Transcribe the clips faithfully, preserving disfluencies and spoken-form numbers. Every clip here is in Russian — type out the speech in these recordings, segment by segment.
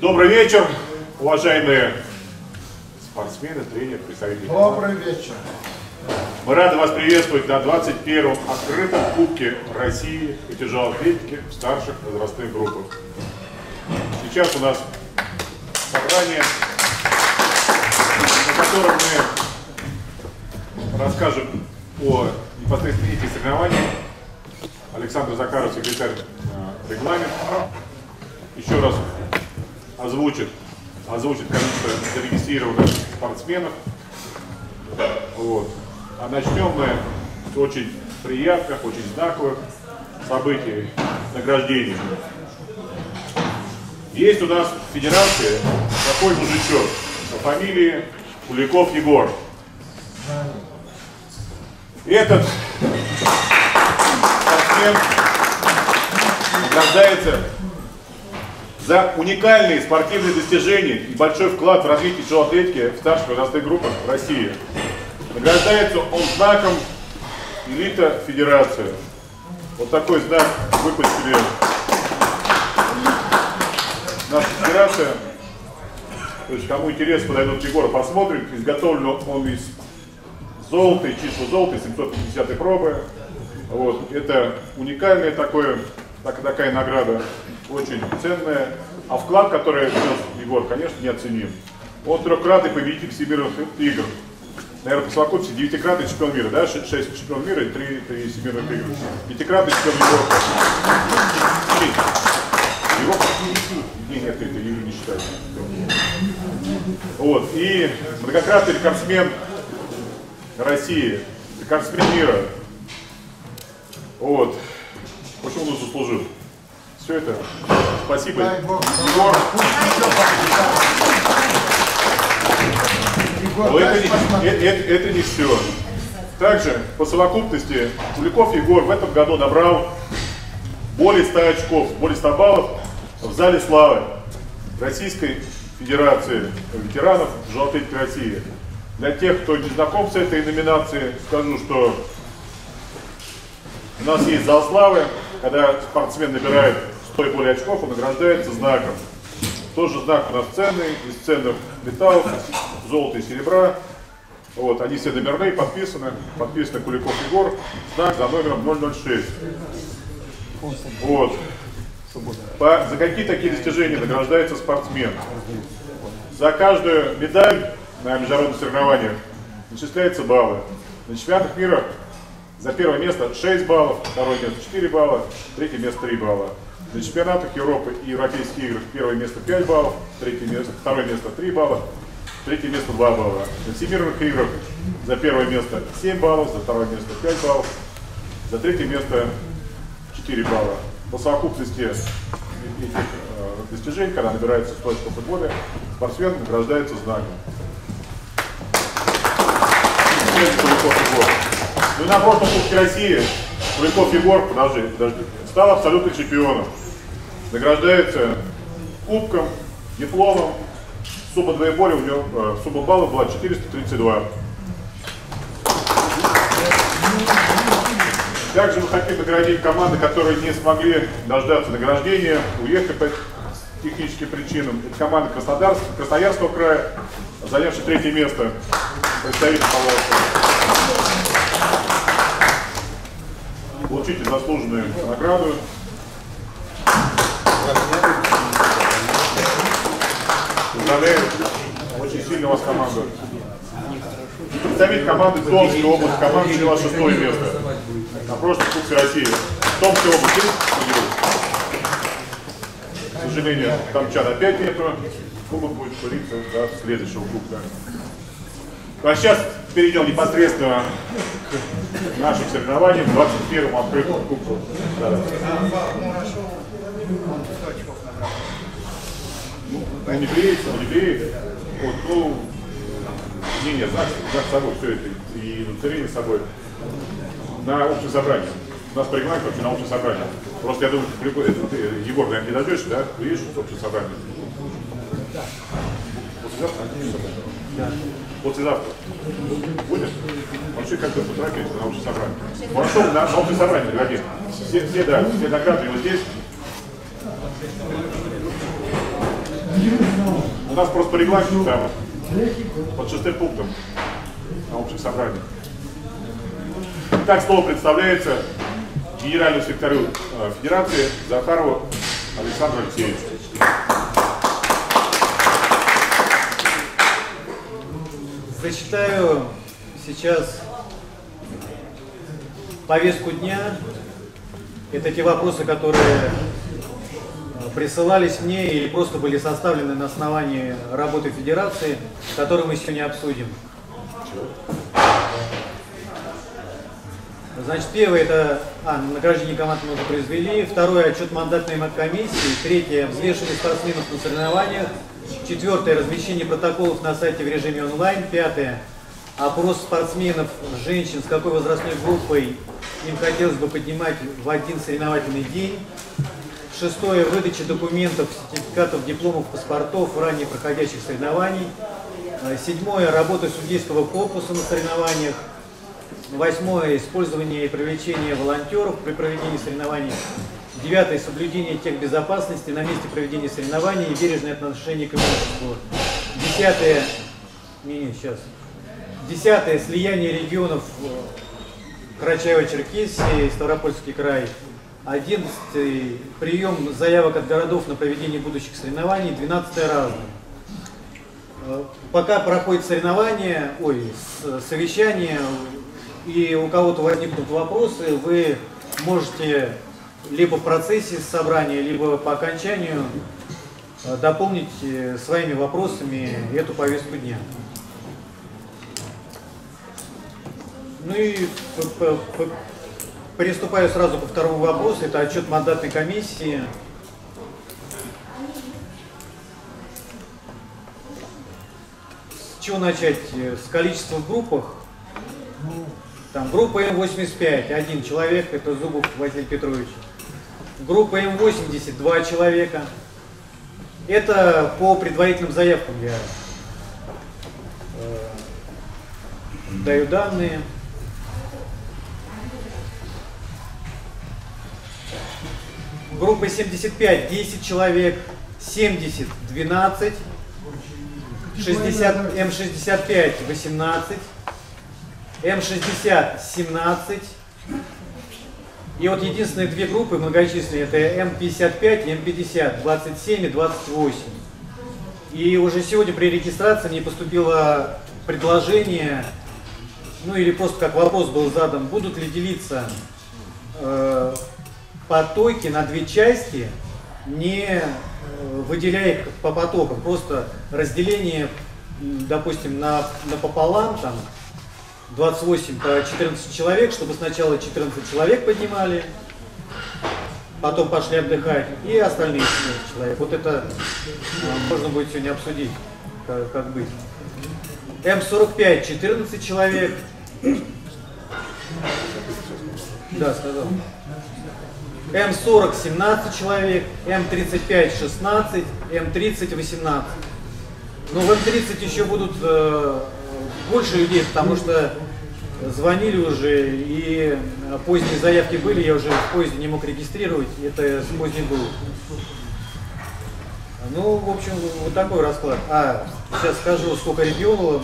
Добрый вечер, уважаемые спортсмены, тренеры, представители. Добрый вечер. Мы рады вас приветствовать на двадцать первом открытом Кубке России по тяжелой атлетике в старших возрастных группах. Сейчас у нас собрание, на котором мы расскажем о непосредственно этих соревнованиях. Александр Закаров, секретарь регламента, еще раз озвучит, озвучит количество зарегистрированных спортсменов. Вот. А начнем мы с очень приятных, очень знаковых событий награждения. Есть у нас в федерации такой мужичок по фамилии Куликов Егор. Этот спортсмен награждается за уникальные спортивные достижения и большой вклад в развитие тяжелой атлетики в старших возрастных группах России. Награждается он знаком элита федерации. Вот такой знак выпустили наша федерация. То есть, кому интересно, подойдут к Егору, посмотрим. Изготовлен он из золота, чисто золота, семьсот пятидесятой пробы. Вот. Это уникальная такое, так, такая награда, очень ценная. А вклад, который внес Егор, конечно, неоценим. Он трехкратный победитель всемирных игр. Наверное, по совокупности девятикратный чемпион мира, да? Шесть чемпионов мира и три, три всемирных игр. Пятикратный чемпион Европы. Европа? Нет, нет, это не считается. Вот. И многократный рекордсмен России, рекордсмен мира. Вот. Почему он заслужил? Все это. Спасибо. Егор. Но это не, это, это не все. Также по совокупности Куликов Егор в этом году набрал более ста очков, более ста баллов в зале славы Российской Федерации ветеранов тяжелой атлетики России. Для тех, кто не знаком с этой номинацией, скажу, что у нас есть зал славы, когда спортсмен набирает сто и более очков, он награждается знаком. Тоже знак у нас ценный, из ценных металлов, золота и серебра. Вот, они все номерные, подписаны. Подписаны Куликов Егор, знак за номером ноль ноль шесть. Вот. По, за какие такие достижения награждается спортсмен? За каждую медаль на международных соревнованиях начисляются баллы. На чемпионатах мира за первое место шесть баллов, второе место четыре балла, третье место три балла. На чемпионатах Европы и Европейских игр первое место пять баллов, третье место, второе место три балла, третье место два балла. На всемирных играх за первое место семь баллов, за второе место пять баллов, за третье место четыре балла. По совокупности этих э, достижений, когда набирается сто очков и более, спортсмен награждается знаком. Ну и на прошлом Кубке России Куликов Егор, подожди, подожди, стал абсолютным чемпионом. Награждается кубком, дипломом. Сумма двоеборья у него, э, сумма баллов была четыреста тридцать два. Также мы хотим наградить команды, которые не смогли дождаться награждения, уехали по техническим причинам. Это команда Краснодарского, Красноярского края, занявшая третье место, представитель Павловска. Получите заслуженную награду. Поздравляю. Очень сильно у вас команда. Представитель команды Томской области. Команда заняла шестое место на прошлом Кубке России. Томская область есть? К сожалению, тамчан опять нету. Кубок будет куриться до следующего кубка. А сейчас перейдем непосредственно к нашим соревнованиям, двадцать первому открытому кубку. Да. Ну, не приедет, не приедет. Вот, ну, не, нет, знак, знак с собой, все это, и удостоверение с собой. На общее собрание. У нас по регламенту вообще на общее собрание. Просто я думаю, ты, ты, Егор, наверное, не дождешься, да? Приедешь в общее собрание? Послезавтра? Да. Послезавтра. Будет? Вообще как-то с утра перейти на общее собрание. Хорошо, на, на общее собрание, дорогие. Все, все, да, все награды вот здесь. У нас просто по регламенту там под шестым пунктом на общих собраниях. Итак, слово представляется генеральному секретарю Федерации Захарову Александру Алексеевичу. Зачитаю сейчас повестку дня. Это те вопросы, которые присылались мне или просто были составлены на основании работы Федерации, которые мы сегодня обсудим. Значит, первое – это а, награждение команд мы уже произвели. Второе – отчет мандатной комиссии. Третье – взвешивание спортсменов на соревнованиях. Четвертое – размещение протоколов на сайте в режиме онлайн. Пятое – опрос спортсменов, женщин, с какой возрастной группой им хотелось бы поднимать в один соревновательный день. Шестое – выдача документов, сертификатов, дипломов, паспортов ранее проходящих соревнований. Седьмое – работа судейского корпуса на соревнованиях. Восьмое – использование и привлечение волонтеров при проведении соревнований. Девятое – соблюдение техбезопасности на месте проведения соревнований и бережное отношение к имуществу. Десятое – не, не, сейчас. Десятое – слияние регионов Карачаево-Черкесии, Ставропольский край. Одиннадцатый – прием заявок от городов на проведение будущих соревнований. Двенадцатое – разные. Пока проходит соревнование, ой, совещание, и у кого-то возникнут вопросы, вы можете либо в процессе собрания, либо по окончанию дополнить своими вопросами эту повестку дня. Ну и приступаю сразу ко второму вопросу, это отчет мандатной комиссии. С чего начать? С количества в группах. Там группа М восемьдесят пять, один человек, это Зубов Василий Петрович. Группа М восемьдесят, два человека. Это по предварительным заявкам я э, даю данные. Группа семьдесят пять, десять человек, семьдесят, двенадцать, шестьдесят, М шестьдесят пять, восемнадцать. М шестьдесят, семнадцать. И вот единственные две группы многочисленные, это М пятьдесят пять и М пятьдесят, двадцать семь и двадцать восемь. И уже сегодня при регистрации мне поступило предложение, ну или просто как вопрос был задан, будут ли делиться э, потоки на две части, не э, выделяя их по потокам, просто разделение, допустим, на, напополам, там, двадцать восемь по четырнадцать человек, чтобы сначала четырнадцать человек поднимали, потом пошли отдыхать, и остальные четырнадцать человек. Вот это а, можно будет сегодня обсудить, как, как быть. М сорок пять, четырнадцать человек. Да, сказал. М сорок, семнадцать человек, М тридцать пять, шестнадцать, М тридцать, восемнадцать. Но в М тридцать еще будут э, больше людей, потому что звонили уже, и поздние заявки были, я уже в поезде не мог регистрировать, это с поздней был. Ну, в общем, вот такой расклад. А, сейчас скажу, сколько регионов.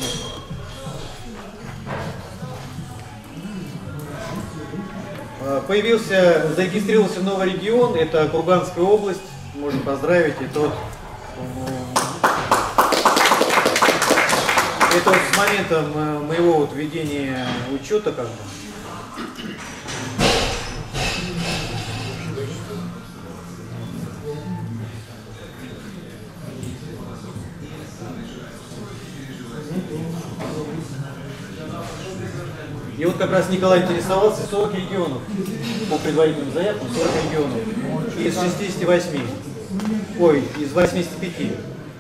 Появился, зарегистрировался новый регион, это Курганская область, можно поздравить, это вот, это вот с момента моего вот введения учета как бы. И вот как раз Николай интересовался, сорок регионов по предварительным заявкам, сорок регионов из шестидесяти восьми, ой, из восьмидесяти пяти.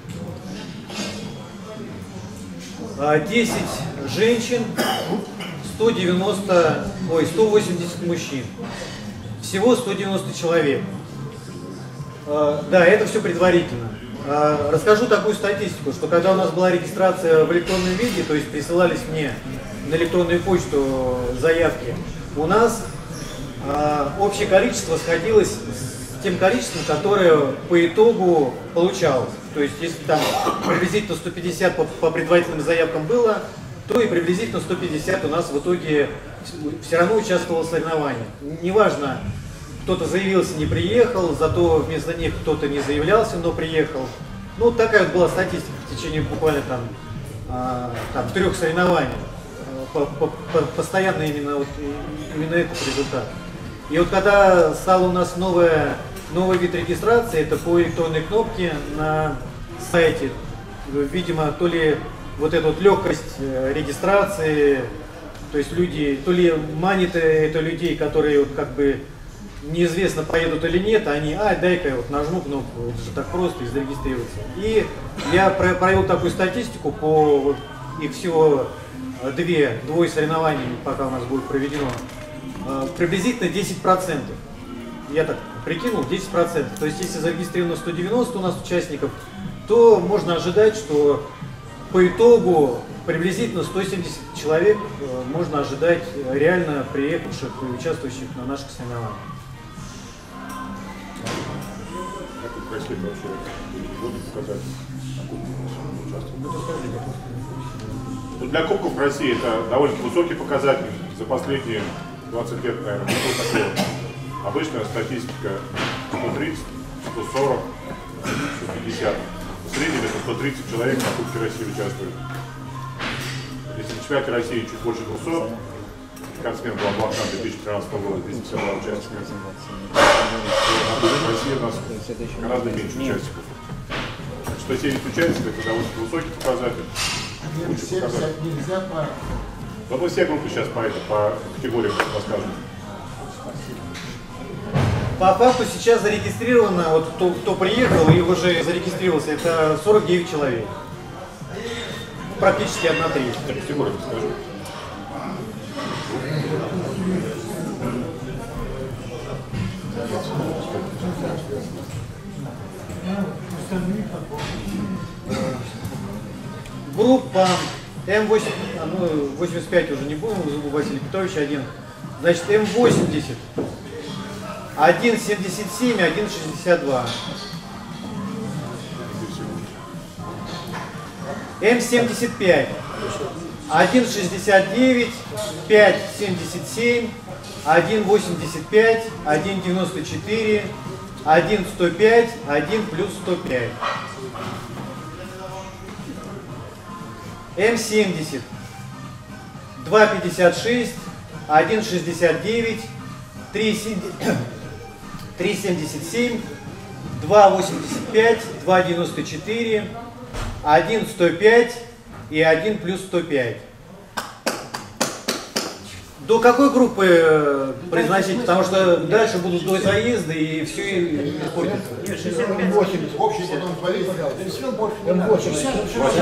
десять женщин, сто девяносто, ой, сто восемьдесят мужчин. Всего сто девяносто человек. Да, это все предварительно. Расскажу такую статистику, что когда у нас была регистрация в электронном виде, то есть присылались мне на электронную почту заявки, у нас общее количество сходилось с тем количеством, которое по итогу получалось. То есть если там приблизительно сто пятьдесят по, по предварительным заявкам было, то и приблизительно сто пятьдесят у нас в итоге все равно участвовало в соревнованиях. Неважно, кто-то заявился, не приехал, зато вместо них кто-то не заявлялся, но приехал. Ну, такая вот была статистика в течение буквально там, а, там трех соревнований. По, по, по, постоянно именно, вот, именно этот результат. И вот когда стала у нас новая, новый вид регистрации, это по электронной кнопке на сайте, видимо, то ли вот эта вот легкость регистрации, то есть люди, то ли манит это людей, которые вот как бы неизвестно, поедут или нет, они, а, дай-ка я вот нажму кнопку, это же так просто, и зарегистрироваться. И я провел такую статистику по вот, их всего две, двое соревнований, пока у нас будет проведено, приблизительно десять процентов. Я так прикинул, десять процентов. То есть если зарегистрировано сто девяносто у нас участников, то можно ожидать, что по итогу приблизительно сто семьдесят человек можно ожидать реально приехавших и участвующих на наших соревнованиях. Как это происходит вообще? Будут показать, ну, для Кубков в России это довольно высокий показатель. За последние двадцать лет, наверное, не было такого. Обычная статистика сто тридцать, сто сорок, сто пятьдесят. В среднем это сто тридцать человек на Кубке России участвует. Если на чемпионате России чуть больше двухсот, спортсмен был облакан две тысячи тринадцатого года, двести пятьдесят два участника. На Кубке России у нас гораздо меньше участников. сто семьдесят участников это довольно высокий показатель. Нельзя по... Но мы все группы сейчас по, это, по категориям расскажем. По факту сейчас зарегистрировано, вот кто, кто приехал и уже зарегистрировался, это сорок девять человек. Практически одна треть. Я категорию расскажу. Группа М восемь, ну, восемьдесят пять уже не будем, у Василия Петровича один. Значит, М восемьдесят, один семьдесят семь, один шестьдесят два. М семьдесят пять, один шестьдесят девять, пять семьдесят семь, один восемьдесят пять, один девяносто четыре, один сто пять, один плюс сто пять. М семьдесят, два пятьдесят шесть, один шестьдесят девять, три семьдесят семь, два восемьдесят пять, два девяносто четыре, один сто пять и один плюс сто пять. До какой группы произносить? Потому что дальше будут до заезда и все испортится. восемьдесят, общий потом смотри, М восемьдесят,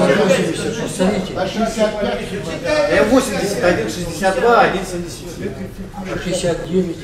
М восемьдесят, один шестьдесят два, один семьдесят семь. шестьдесят девять.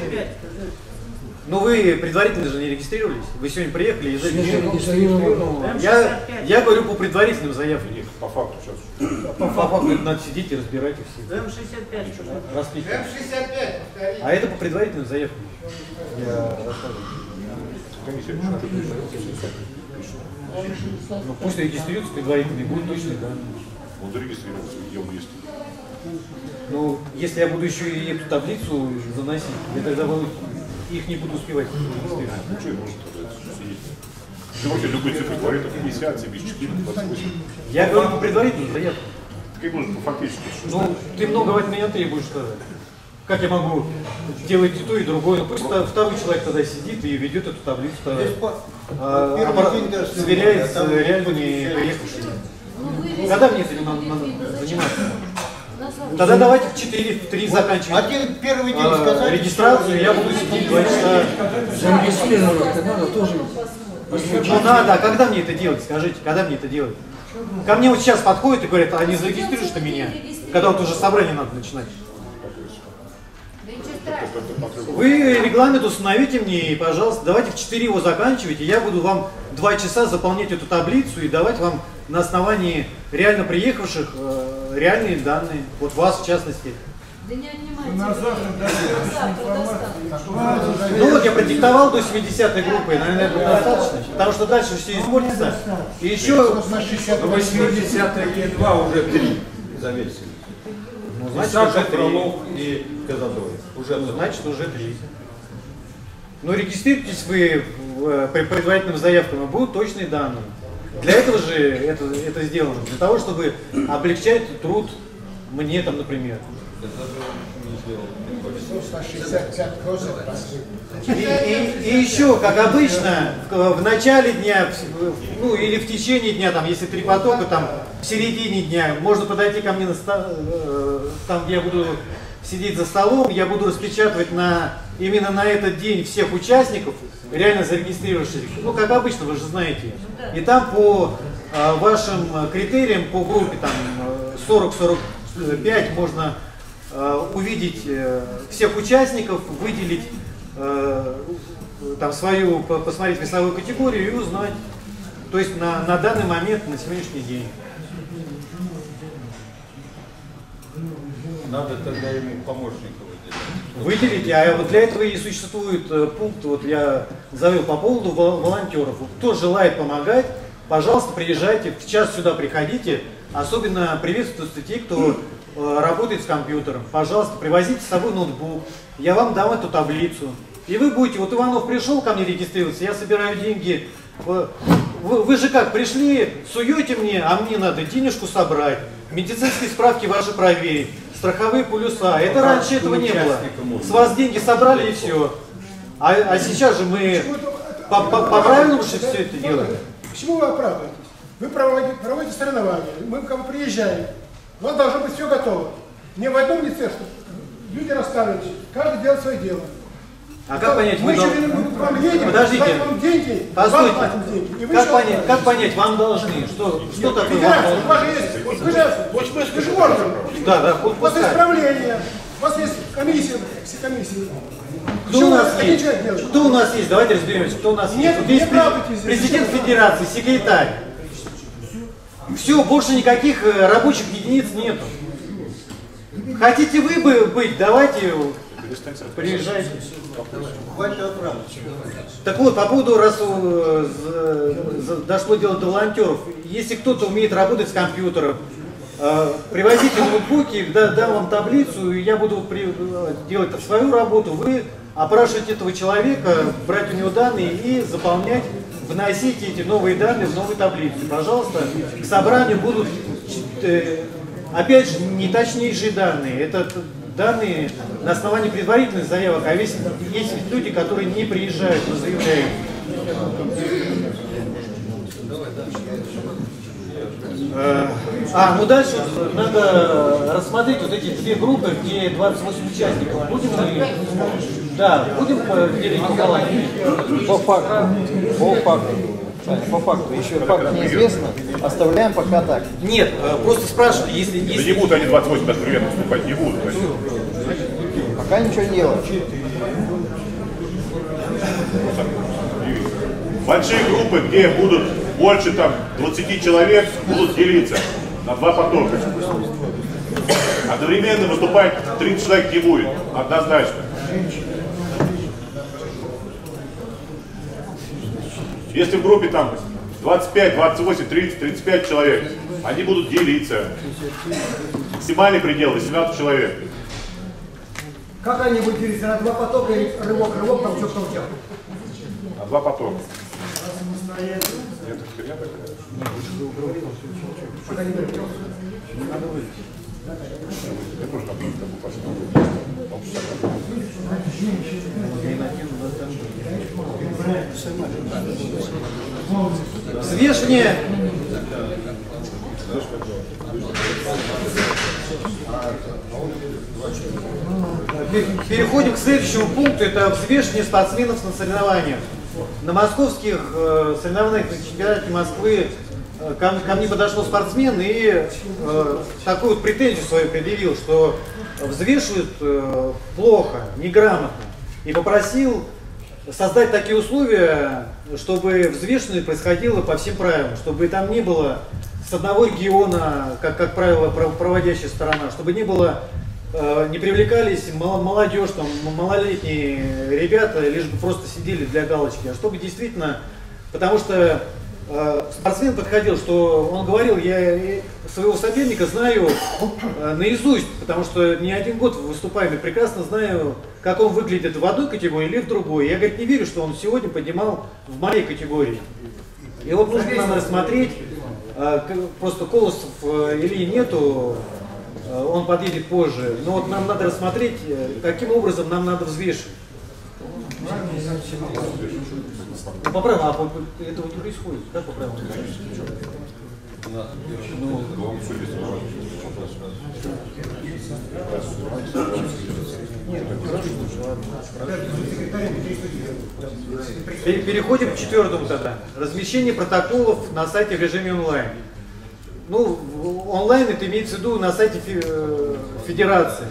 Ну вы предварительно же не регистрировались? Вы сегодня приехали и Зарегистрированы. я, я говорю по предварительным заявкам. Нет, по факту сейчас. По факту надо сидеть и разбирать их все. М шестьдесят пять. Распихивать. шестьдесят пять, повтори. А это по предварительным заявкам. Я рассказываю. Комиссия решит. Ну пусть регистрируются предварительно и будет точно, да. Он зарегистрировался, где он есть. Ну, если я буду еще и эту таблицу заносить, я тогда их не буду успевать регистрировать. Ну что может сидеть? Давайте любые цифры говорит, пятьдесят, семьдесят четыре, двадцать восемь. Я говорю по предварительным заявкам. Так и может по фактически. Ну, ты много от меня требуешь сказать. Как я могу делать и то, и другое? Ну, пусть второй человек тогда сидит и ведет эту таблицу, а, а, сверяет с реальными приехавшими. Когда мне этим надо, надо заниматься? Тогда давайте в четыре, в три заканчивать Один первый день а, сказать. регистрацию, я буду сидеть два часа. Зарегистрироваться надо тоже. Ну надо, а когда мне это делать? Скажите, когда мне это делать? Ко мне вот сейчас подходят и говорят, а не зарегистрируешь ты меня? Когда вот уже собрание надо начинать. Вы регламент установите мне, и, пожалуйста, давайте в четыре его заканчивайте, я буду вам два часа заполнять эту таблицу и давать вам на основании реально приехавших э, реальные данные, вот вас в частности. Да не отнимайте. На завтра, достаточно. Ну вот я продиктовал до семидесятой группы, наверное, этого достаточно, потому что дальше все испортится. И еще восьмидесятые два уже три завесили. ну, значит, уже три. Фролов и Казадоев. Уже Ну, значит, уже три. Но регистрируйтесь вы в, при предварительным заявкам, и будут точные данные. Для этого же это, это сделано, для того, чтобы облегчать труд мне там, например. И, и, и еще, как обычно, в, в начале дня, в, ну или в течение дня, там, если три потока, там, в середине дня, можно подойти ко мне на ста, э, там, где я буду сидеть за столом, я буду распечатывать на, именно на этот день всех участников, реально зарегистрировавшихся. Ну, как обычно, вы же знаете. И там по э, вашим критериям, по группе там сорок сорок пять можно э, увидеть э, всех участников, выделить э, там свою, посмотреть весовую категорию и узнать. То есть на, на данный момент, на сегодняшний день. Надо тогда ему помощников выделить. Выделить, а вот для этого и существует э, пункт, вот я завел по поводу вол- волонтеров. Вот кто желает помогать, пожалуйста, приезжайте, в час сюда приходите. Особенно приветствуются те, кто э, работает с компьютером. Пожалуйста, привозите с собой ноутбук, я вам дам эту таблицу. И вы будете, вот Иванов пришел ко мне регистрироваться, я собираю деньги. Вы, вы же как, пришли, суете мне, а мне надо денежку собрать, медицинские справки ваши проверить, страховые полюса. Это раньше этого не было. С вас деньги собрали и все. А, а сейчас же мы по, по, по правильному же все это делаем. Почему вы оправдываетесь? Вы проводите, проводите соревнования, мы к вам приезжаем, у вас должно быть все готово. Не в одном лице, что люди расставлены, каждый делает свое дело. А как понять, мы вы еще дол... к вам едем, Подождите. платим вам деньги, Постойте. вам платим деньги. И вы Как еще понять, платите. как понять, вам должны? Что, что такое вам Федерация, должны? у вас же есть, вот вы же, вы же орган. Да, да, У вас есть пускай. правление, у вас есть комиссия, все комиссии. Кто у Почему нас один есть? человек делает? Кто у нас есть? Давайте разберемся. Кто у нас Нет, есть? Вот не есть оправдывайтесь. президент Федерации, секретарь. Все, больше никаких э, рабочих единиц нету. Хотите вы бы быть, давайте приезжайте. Так вот, по поводу, раз э, за- за- дошло дело до волонтеров, если кто-то умеет работать с компьютером, э, привозите ноутбуки, да, дам вам таблицу, и я буду при- делать свою работу, вы опрашиваете этого человека, брать у него данные и заполнять, вносить эти новые данные в новую таблицу. Пожалуйста, к собранию будут, э, опять же, не точнейшие данные. Это данные на основании предварительных заявок, а есть, есть люди, которые не приезжают, но заявляют. Э, А, ну дальше вот надо рассмотреть вот эти две группы, где двадцать восемь участников. Будем мы, да, будем по- делить пополам? По факту. По факту. Саня, по факту. Еще факт неизвестно. Оставляем пока так. Нет, э, просто спрашиваю, если... Да если... не будут они двадцать восемь даже привет наступать, не будут. Пока ничего не делаем. Большие группы, где будут больше там двадцати человек, будут делиться на два потока. Одновременно выступать тридцать человек не будет, однозначно. Если в группе там двадцать пять, двадцать восемь, тридцать, тридцать пять человек, они будут делиться. Максимальный предел восемнадцать человек. Как они будут делиться на два потока и рывок, рывок, там что-то у тебя? На два потока. Нет, херня такая. Взвешь мне. Переходим к следующему пункту. Это взвешивание спортсменов на соревнованиях. На московских э, соревнованиях на чемпионате Москвы э, ко, ко мне подошел спортсмен и э, такую вот претензию свою предъявил, что взвешивают э, плохо, неграмотно. И попросил создать такие условия, чтобы взвешивание происходило по всем правилам, чтобы там не было с одного региона, как, как правило, проводящая сторона, чтобы не было не привлекались молодежь, там, малолетние ребята, лишь бы просто сидели для галочки, а чтобы действительно, потому что э, спортсмен подходил, что он говорил, я своего соперника знаю э, наизусть, потому что не один год выступаем и прекрасно знаю, как он выглядит в одной категории или в другой. Я, говорит, не верю, что он сегодня поднимал в моей категории. И вот нужно нам рассмотреть, э, просто Колосов э, или нету, он подъедет позже. Но вот нам надо рассмотреть, каким образом нам надо взвешивать. Ну, по правилам, а этого не происходит. Как по правилам? Переходим к четвертому тогда. Размещение протоколов на сайте в режиме онлайн. Ну, онлайн это имеется в виду на сайте федерации.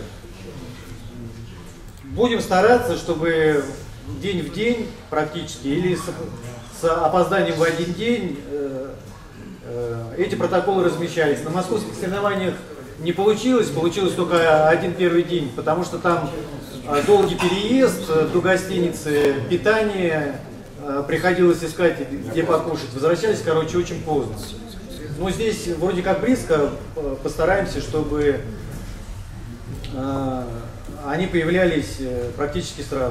Будем стараться, чтобы день в день практически или с, с опозданием в один день э, э, эти протоколы размещались. На московских соревнованиях не получилось, получилось только один первый день, потому что там э, долгий переезд до гостиницы, питание, э, приходилось искать, где покушать. Возвращались, короче, очень поздно. Но здесь вроде как близко, постараемся, чтобы э, они появлялись э, практически сразу.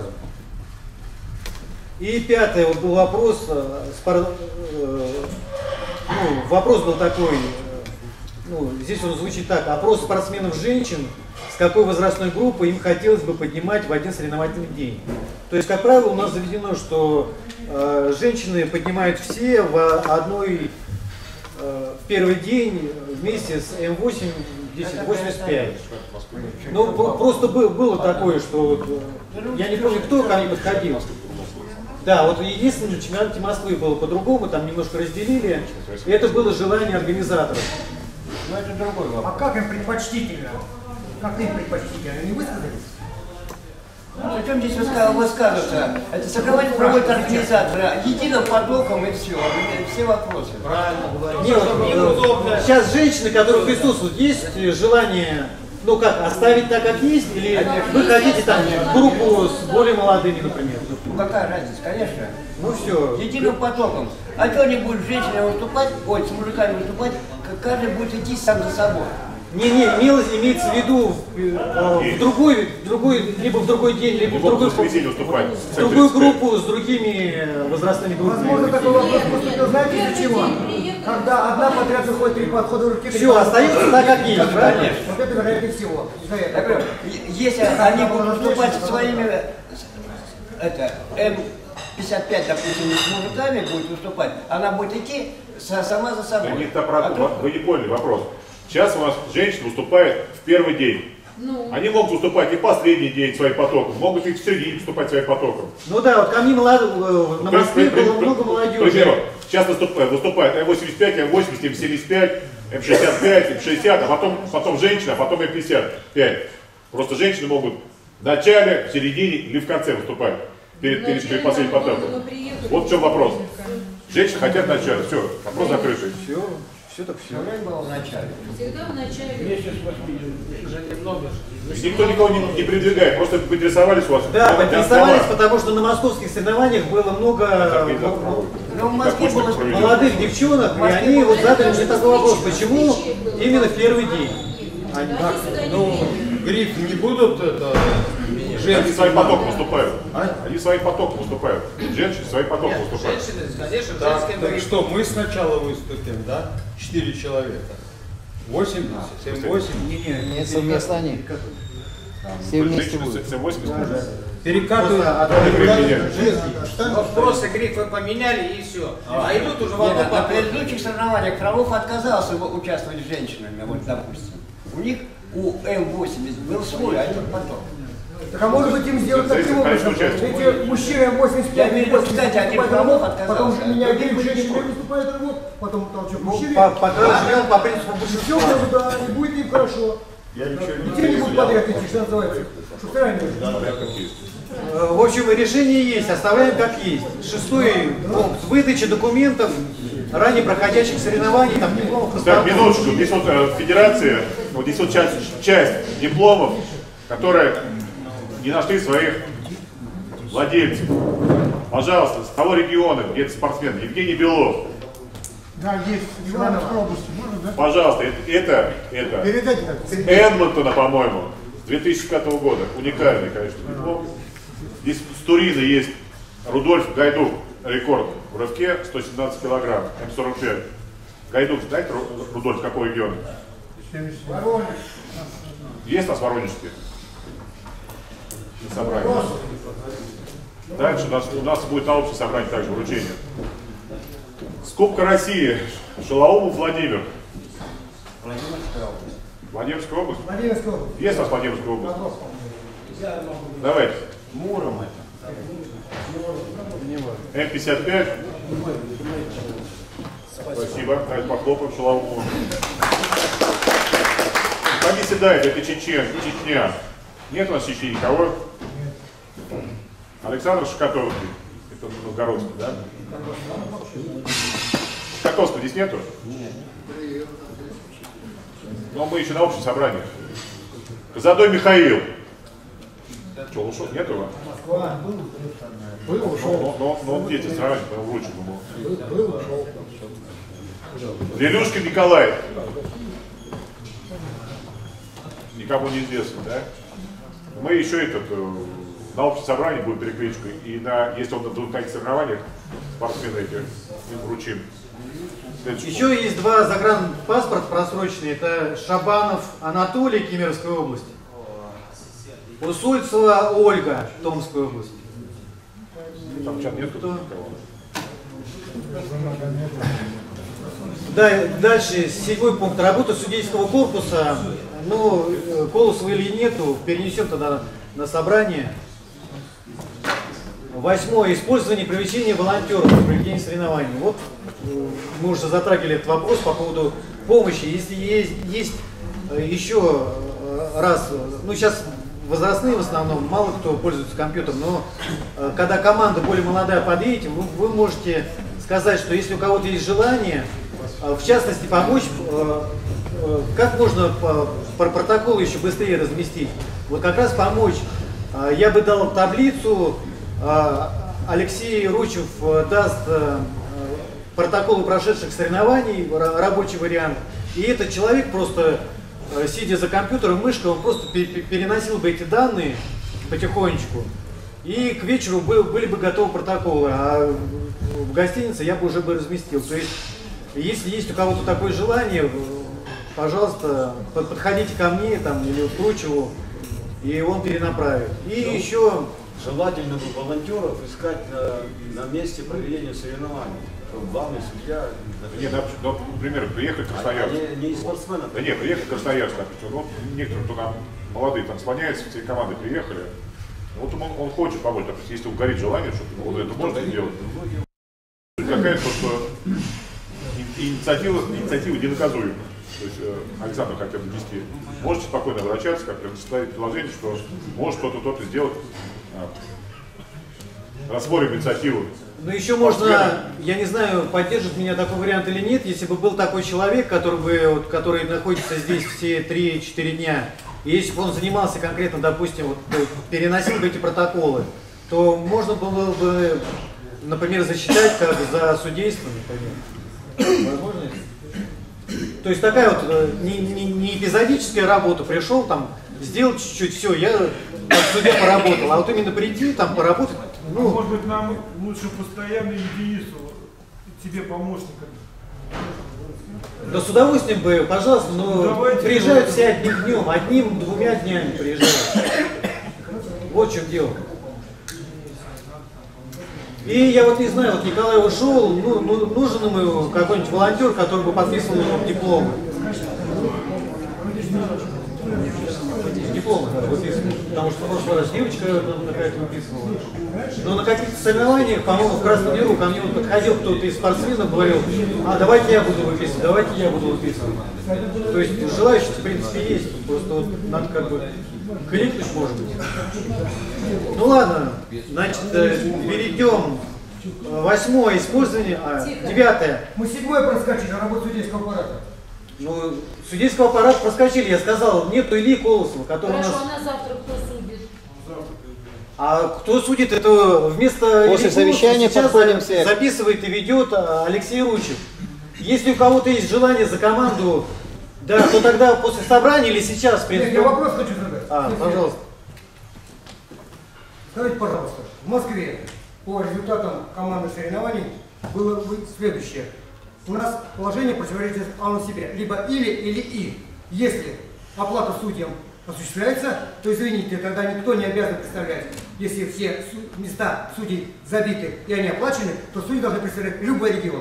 И пятое, вот был вопрос, э, спор, э, ну, вопрос был такой, э, ну, здесь он звучит так, опрос спортсменов женщин, с какой возрастной группы им хотелось бы поднимать в один соревновательный день. То есть, как правило, у нас заведено, что э, женщины поднимают все в одной... в первый день вместе с эм восемь десять восемьдесят пять. Ну, просто было такое, что я не помню, кто ко мне подходил. Да, вот единственное, на чемпионате Москвы было по-другому, там немножко разделили. И это было желание организаторов. Но это другой вопрос. А как им предпочтительно? Как им предпочтительно? Они высказались? Ну, о чем здесь высказываться? Это соревнование проводит организаторы единым потоком и все. Все вопросы. Правильно. Неудобно. Сейчас женщины, которые присутствуют, есть желание, ну как, оставить так, как есть, или вы хотите там группу с более молодыми, например? Ну какая разница, конечно. Ну все. Единым потоком. А что они будут с женщинами выступать, ой, с мужиками выступать, каждый будет идти сам за собой. Не-не, имеется в виду э, в другой, в другой, либо в другой день, либо в другой, в другую группу с другими возрастными группами. Возможно, такой вопрос поступил, знаете, для чего? Когда одна подряд выходит три подхода руки. Все, остается так, как есть, правильно? Вот это вероятнее всего. Так, если они будут выступать со своими, это, эм пятьдесят пять, допустим, с мужиками будет выступать, она будет идти сама за собой. А вы не поняли вопрос. Сейчас у нас женщина выступает в первый день. Ну. Они могут выступать и последний день своим потоком, могут и в середине выступать своим потоком. Ну да, вот ко мне молод... на Москве при, было при, много молодежи. К примеру, сейчас выступает, выступает эм восемьдесят пять, эм восемьдесят, эм семьдесят пять, эм шестьдесят пять, эм шестьдесят, а потом, потом женщина, а потом эм пятьдесят пять. Просто женщины могут в начале, в середине или в конце выступать перед, перед, перед последним потоком. Вот в чем вопрос. Женщины хотят в начале, все, вопрос закрытый. Все. Все так все. Было в начале. Всегда в начале. Никто никого не, не придвигает, просто поинтересовались у вас. Да, поинтересовались, потому что на московских соревнованиях было много ну, в Москве было молодых девчонок, и они вот задали мне такой вопрос, почему именно в первый день? Они, так, ну, гриф не будут это... Они своим потоком выступают. А? Они своим потоком выступают. Женщины своим потоком Нет, выступают. Женщины, конечно, да, так что, мы сначала выступим, да? Четыре человека. восемьдесят, семь восемь. Не, не совместно они. Все вместе будут. семь восемьдесят. Перекатывают. Просто гриф вы поменяли и все. А идут уже в одну На предыдущих соревнованиях Фролов отказался участвовать с женщинами, вот допустим. У них у эм восемьдесят был свой один поток. Так а может быть им сделать таким образом? Эти мужчины восемьдесят пять, я видел, кстати, один Фролов отказался. Потом меняют женщины, выступают работ, потом толчок мужчины. Пока живем по принципу большинства. Все, да, и будет им хорошо. И те не будут подряд идти, что называется. Что вторая В общем, решение есть, оставляем как есть. Шестой пункт. Выдача документов ранее проходящих соревнований, там дипломов. Так, минуточку, здесь вот э, в федерации, вот здесь вот часть, часть дипломов которые не нашли своих владельцев. Пожалуйста, с того региона, где это спортсмен, Евгений Белов. Да, есть. Ивановской области. Можно, да? Пожалуйста, это, это, Передайте так. с Эдмонтона, по-моему, с две тысячи пятого года. Уникальный, конечно, диплом. Здесь с Турина есть Рудольф Гайдук, рекорд в рывке сто семнадцать килограмм, эм сорок пять. Гайдук, знаете, Рудольф, какой регион? Воронеж. Есть у нас воронежские? Собрание. Дальше у нас, у нас будет на общее собрание также вручение. С Кубка России. Шалаумов Владимир. Владимирская область? Владимирская область. Есть у нас Владимирская область? Давайте. Муром это. эм пятьдесят пять. Спасибо. Давайте похлопаем Шалаумову. Фами Седаев, это Чечен, Чечня. Нет у нас в Чечне никого? Александр Шкатовский. Это Новгородский, да? Шкатовского здесь нету? Нет. Но мы еще на общем собрании. Задой Михаил. Что, ушел? Нет его? Москва. Был, ушел. Но, но, но он дети сравнивают, но вручим ему. Был, ушел. Лелюшкин Николай. Никому не известно, да? Мы еще этот, на общем собрании будет перекличкой, и на, если он на двух таких соревнованиях, спортсмены эти, им вручим. Следующий Еще пункт. есть два загранпаспорта просроченные. Это Шабанов Анатолий, Кемеровская область. Усольцева Ольга, Томская область. Там чат нет? Кто? Да, дальше, седьмой пункт. Работа судейского корпуса. Ну, Колосова или нету, перенесем тогда на собрание. Восьмое. Использование и привлечение волонтеров при проведении соревнований. Вот мы уже затрагивали этот вопрос по поводу помощи. Если есть, есть еще раз, ну сейчас возрастные в основном, мало кто пользуется компьютером, но когда команда более молодая подъедет, вы, вы можете сказать, что если у кого-то есть желание, в частности помочь, как можно по протоколу еще быстрее разместить, вот как раз помочь. Я бы дал таблицу, Алексей Ручев даст протоколы прошедших соревнований, рабочий вариант, и этот человек просто, сидя за компьютером, мышкой, он просто переносил бы эти данные потихонечку, и к вечеру были бы готовы протоколы, а в гостинице я бы уже бы разместил. То есть, если есть у кого-то такое желание, пожалуйста, подходите ко мне там, или к Ручеву, и он перенаправит. И ну, еще... Желательно бы волонтеров искать на, на месте проведения соревнований. Чтобы главный судья... Нет, например, приехать в Красноярск. А не, не спортсменов. Да нет, приехать в Красноярск. Вот некоторые, кто там молодые, там склоняются, все команды приехали. Вот он, он хочет помочь, допустим, если у него горит желание, что он это может сделать. Какая-то вот, инициатива, инициатива ненаказуема. То есть Александр хотел бы ввести. Можете спокойно обращаться, как составить предложение, что может кто-то кто-то сделать. Рассмотрим инициативу. Ну еще можно, я не знаю, поддержит меня такой вариант или нет, если бы был такой человек, который, бы, вот, который находится здесь все три-четыре дня, и если бы он занимался конкретно, допустим, вот, переносил бы эти протоколы, то можно было бы, например, засчитать как за судейство, например. Возможно? То есть такая вот не, не, не эпизодическая работа, пришел там, сделал чуть-чуть, все, я как судья поработал, а вот именно прийти, там поработать. Ну, а может быть, нам лучше постоянную единицу, тебе помощника? Да с удовольствием бы, пожалуйста, но ну, приезжают все одним днем, одним-двумя днями приезжают. Вот в чем дело. И я вот не знаю, вот Николай ушел, ну, ну нужен ему какой-нибудь волонтер, который бы подписывал ему дипломы. Дипломы надо выписывать, потому что в прошлый раз девочка какая-то выписывала. Но на каких-то соревнованиях, по-моему, в Красном Миру ко мне вот подходил кто-то из спортсменов, говорил, а давайте я буду выписывать, давайте я буду выписывать. То есть желающих, в принципе, есть, просто вот надо как бы кликнуть, может быть. Ну ладно, значит, перейдем. Восьмое использование, а, девятое. Мы седьмое проскочили, работу судейского аппарата. Ну, судейского аппарата проскочили, я сказал, нету Ильи Колосова, который Хорошо, у нас... а на завтра кто судит? А кто судит, это вместо После Ильи совещания Колосова сейчас подходим все. записывает и ведет Алексей Ручев. Если у кого-то есть желание за команду, да, то тогда после собрания или сейчас... в принципе... Нет, я вопрос хочу задать. А, пожалуйста. Скажите, пожалуйста, в Москве по результатам командных соревнований было бы следующее. У нас положение противоречит оно себе. Либо или, или и. Если оплата судьям осуществляется, то, извините, тогда никто не обязан представлять. Если все места судей забиты и они оплачены, то судьи должны представлять любой регион.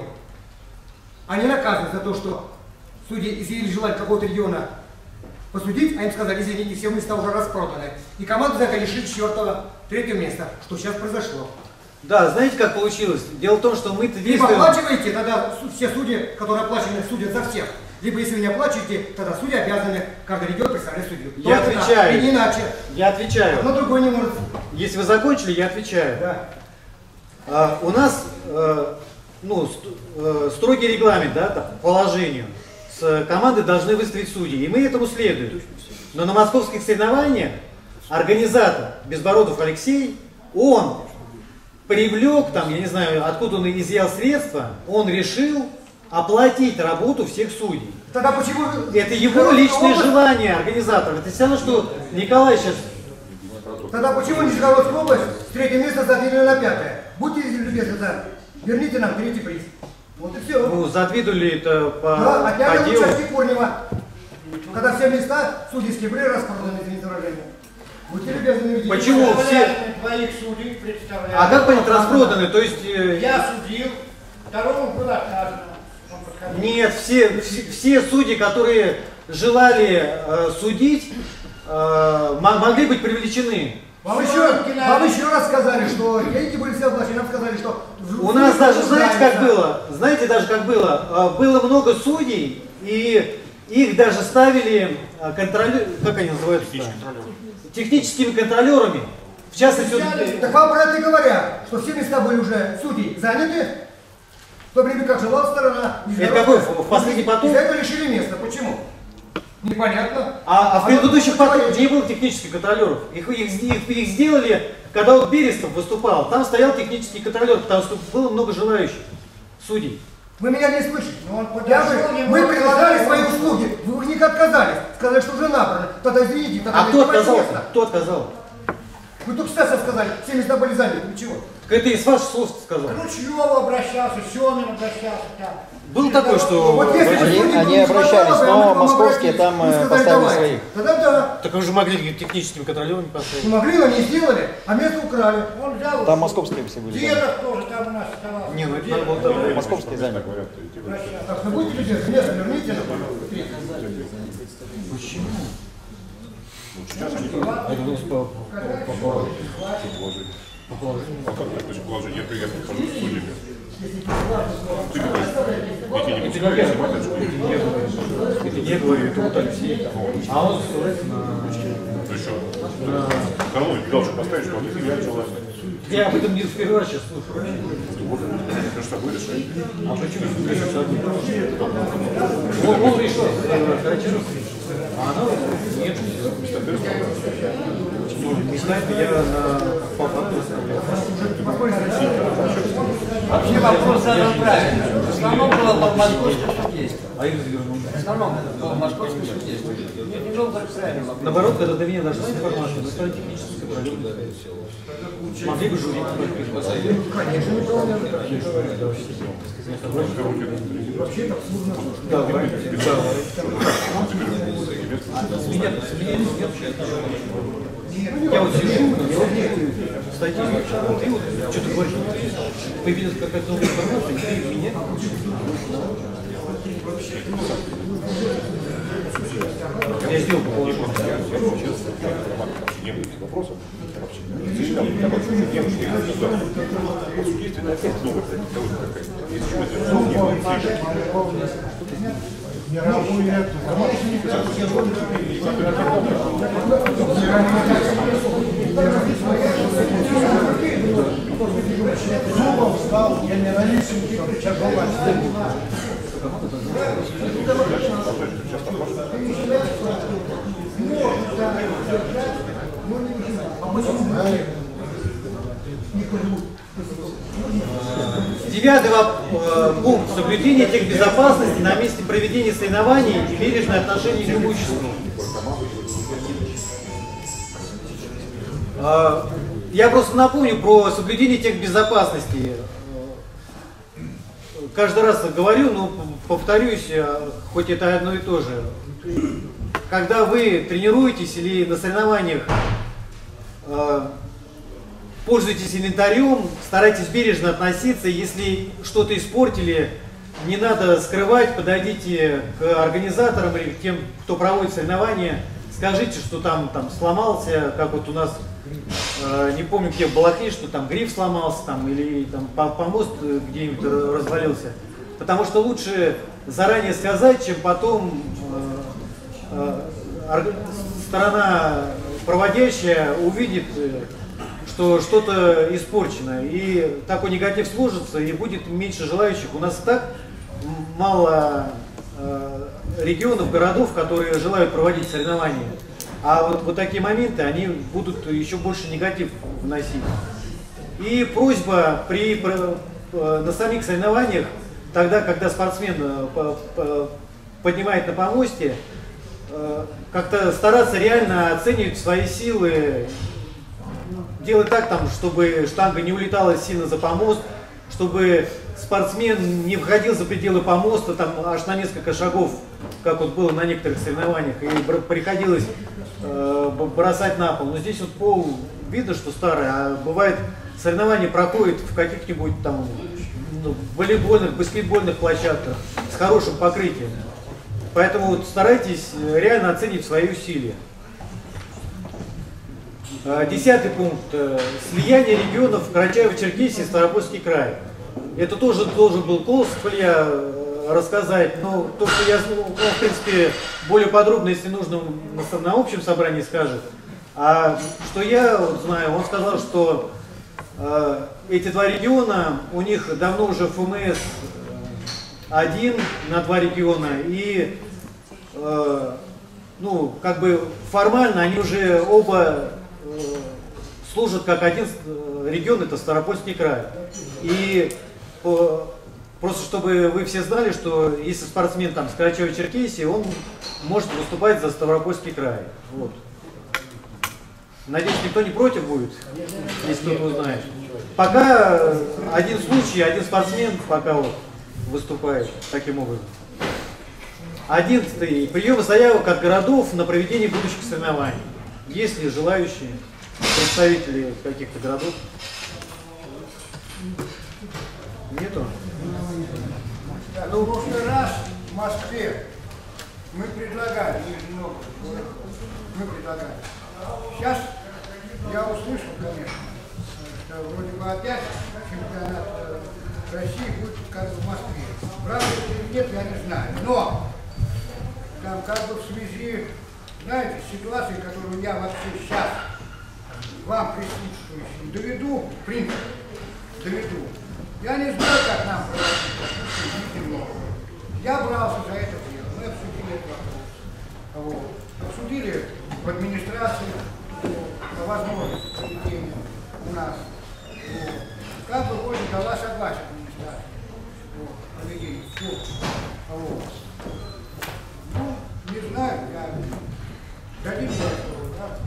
Они наказывают за то, что судьи изъявили желание какого-то региона посудить, а им сказали, извините, все места уже распроданы. И команду за это лишили четвертого, третьего места, что сейчас произошло. Да, знаете, как получилось? Дело в том, что мы-то Либо действуем... оплачиваете, тогда все судьи, которые оплачены, судят за всех. Либо если вы не оплачиваете, тогда судьи обязаны каждый регион представлять судью. Я Только отвечаю. так, и не иначе. Я отвечаю. Но другой не может. Если вы закончили, я отвечаю. Да. А, у нас э, ну, ст, э, строгий регламент, да, там, по положению. С команды должны выставить судьи, и мы этому следуем. Но на московских соревнованиях организатор Безбородов Алексей, он привлек, там, я не знаю, откуда он изъял средства, он решил оплатить работу всех судей. Тогда почему вы... Это его личное желание организатора. Это все равно, что Николай сейчас... Тогда почему Нижегородская область с третьего места задвинули на пятое? Будьте любезны, да, верните нам третий приз. Вот и все. Ну, задвинули это по, Да, отняли по делу. участие Корнева. Когда все места судейские были распроданы, извините выражение. Будьте любезны, видите. Почему все... Двоих судей представляют. А как они распроданы? То есть... э, Я судил, второму было отказано. Нет, все, все, все судьи, которые желали э, судить, э, могли быть привлечены. Вам еще, вам еще раз сказали, что деньги были все оплачены, нам сказали, что... У нас даже, знаете, как было? Знаете, даже как было? Э, было много судей, и их даже ставили э, контролю... как они называются? Техническими контролерами. В частности, вот... Так вам про это и говорят, что все места были уже судей заняты, в то время как желала сторона. Это какой? В последний поток? За это лишили места. Почему? Непонятно. А, а в предыдущих потоках не было технических контролеров. Их, их, их, их сделали, когда вот Берестов выступал. Там стоял технический контролер, потому что было много желающих судей. Вы меня не слышите. Я же, мы предлагали свои услуги, вы в них отказались. Сказали, что уже набрано. Тогда извините, тогда А кто отказался? Кто отказал? Вы только сейчас сказали, все места были заняты. Ничего. Так это из ваших слов сказал. Ключеву обращался, Семин обращался, так. Был такой, что... Вот если бы Они, судьи они не обращались, хватало, но мы к вам московские обратились. там Вы э, сказали, поставили давайте. своих. Тогда да. Так вы же могли техническими контролерами Не поставить. могли, но не сделали, а место украли. Он взял, Там московские все были. Дедов тоже там у нас оставался. Не, ну это надо было тогда. Московские заняты. Так, ну будьте любезны, место верните нам. Почему? Положение приятно пожалуйста, судьями. Это не говорю, это вот Алексей. А он ссылается на... На... Кого должен поставить, что он изъявляет желание. Я об этом не в первый раз сейчас слушаю. Это же собой решение. А почему не решится один? Он, он решил, Карачаровский. А она нет. Не знаю, я на полфакту оставляю. Вообще вопрос задан правильно. В основном было по московскому судейству. А их завернул. В основном было московское судейство. Нет, не было так правильно. Наоборот, когда до меня дошла информация, вы стали технически контролировать. Могли бы журить. Конечно, не правильно. Вообще так сложно. Да, да. С меня, с меня нет. Я вот сижу, статьи, ты вот что-то говоришь, появилась какая-то новая информация, и меня. Я сделал по поводу. Не будет вопросов. Зубов встал, генералиссимус, Девятый э, пункт. Соблюдение техбезопасности на месте проведения соревнований и бережное отношение к имуществу. Э, я просто напомню про соблюдение техбезопасности. Каждый раз говорю, но повторюсь, хоть это одно и то же. Когда вы тренируетесь или на соревнованиях э, пользуйтесь инвентарем, старайтесь бережно относиться. Если что-то испортили, не надо скрывать, подойдите к организаторам или к тем, кто проводит соревнования, скажите, что там, там сломался, как вот у нас, э, не помню где в Балахне, что там гриф сломался, там, или там помост где-нибудь развалился. Потому что лучше заранее сказать, чем потом э, э, сторона проводящая увидит, что что-то испорчено, и такой негатив сложится, и будет меньше желающих. У нас так мало э, регионов, городов, которые желают проводить соревнования. А вот, вот такие моменты, они будут еще больше негатив вносить. И просьба при, э, на самих соревнованиях, тогда, когда спортсмен э, поднимает на помосте, э, как-то стараться реально оценивать свои силы, делать так, там, чтобы штанга не улетала сильно за помост, чтобы спортсмен не входил за пределы помоста, там, аж на несколько шагов, как вот было на некоторых соревнованиях, и приходилось э, бросать на пол. Но здесь вот пол видно, что старый, а бывает соревнования проходят в каких-нибудь там ну, волейбольных, баскетбольных площадках с хорошим покрытием. Поэтому вот старайтесь реально оценить свои усилия. Десятый пункт. Слияние регионов Карачаево-Черкесии и Ставропольский край. Это тоже должен был Колосов Илья рассказать, но то, что я, ну, в принципе, более подробно, если нужно, на, на общем собрании скажет. А что я вот знаю, он сказал, что э, эти два региона, у них давно уже эф эм эс один на два региона, и э, ну, как бы формально они уже оба служат как один регион, это Ставропольский край. И по, просто чтобы вы все знали, что если спортсмен там с Карачаево-Черкесии, он может выступать за Ставропольский край. Вот. Надеюсь, никто не против будет, если кто-то узнает. Пока один случай, один спортсмен пока вот выступает таким образом. Одиннадцатый. Приемы заявок от городов на проведение будущих соревнований. Есть ли желающие представители каких-то городов? Нету? Ну, в прошлый раз в Москве мы предлагали, много, мы предлагали. Сейчас я услышал, конечно, что вроде бы опять чемпионат России будет как бы в Москве. Правда или нет, я не знаю. Но там как бы в связи, знаете, с ситуацией, которую я вообще сейчас вам присутствующим доведу, в принципе, доведу. Я не знаю, как нам проводить. Я брался за это дело. Мы обсудили этот вопрос. Вот. Обсудили в администрации возможность проведения у нас. Вот. Как бы вроде дала согласие администрации. Вот. Проведение. Вот. Ну, не знаю, я дадим для этого, да?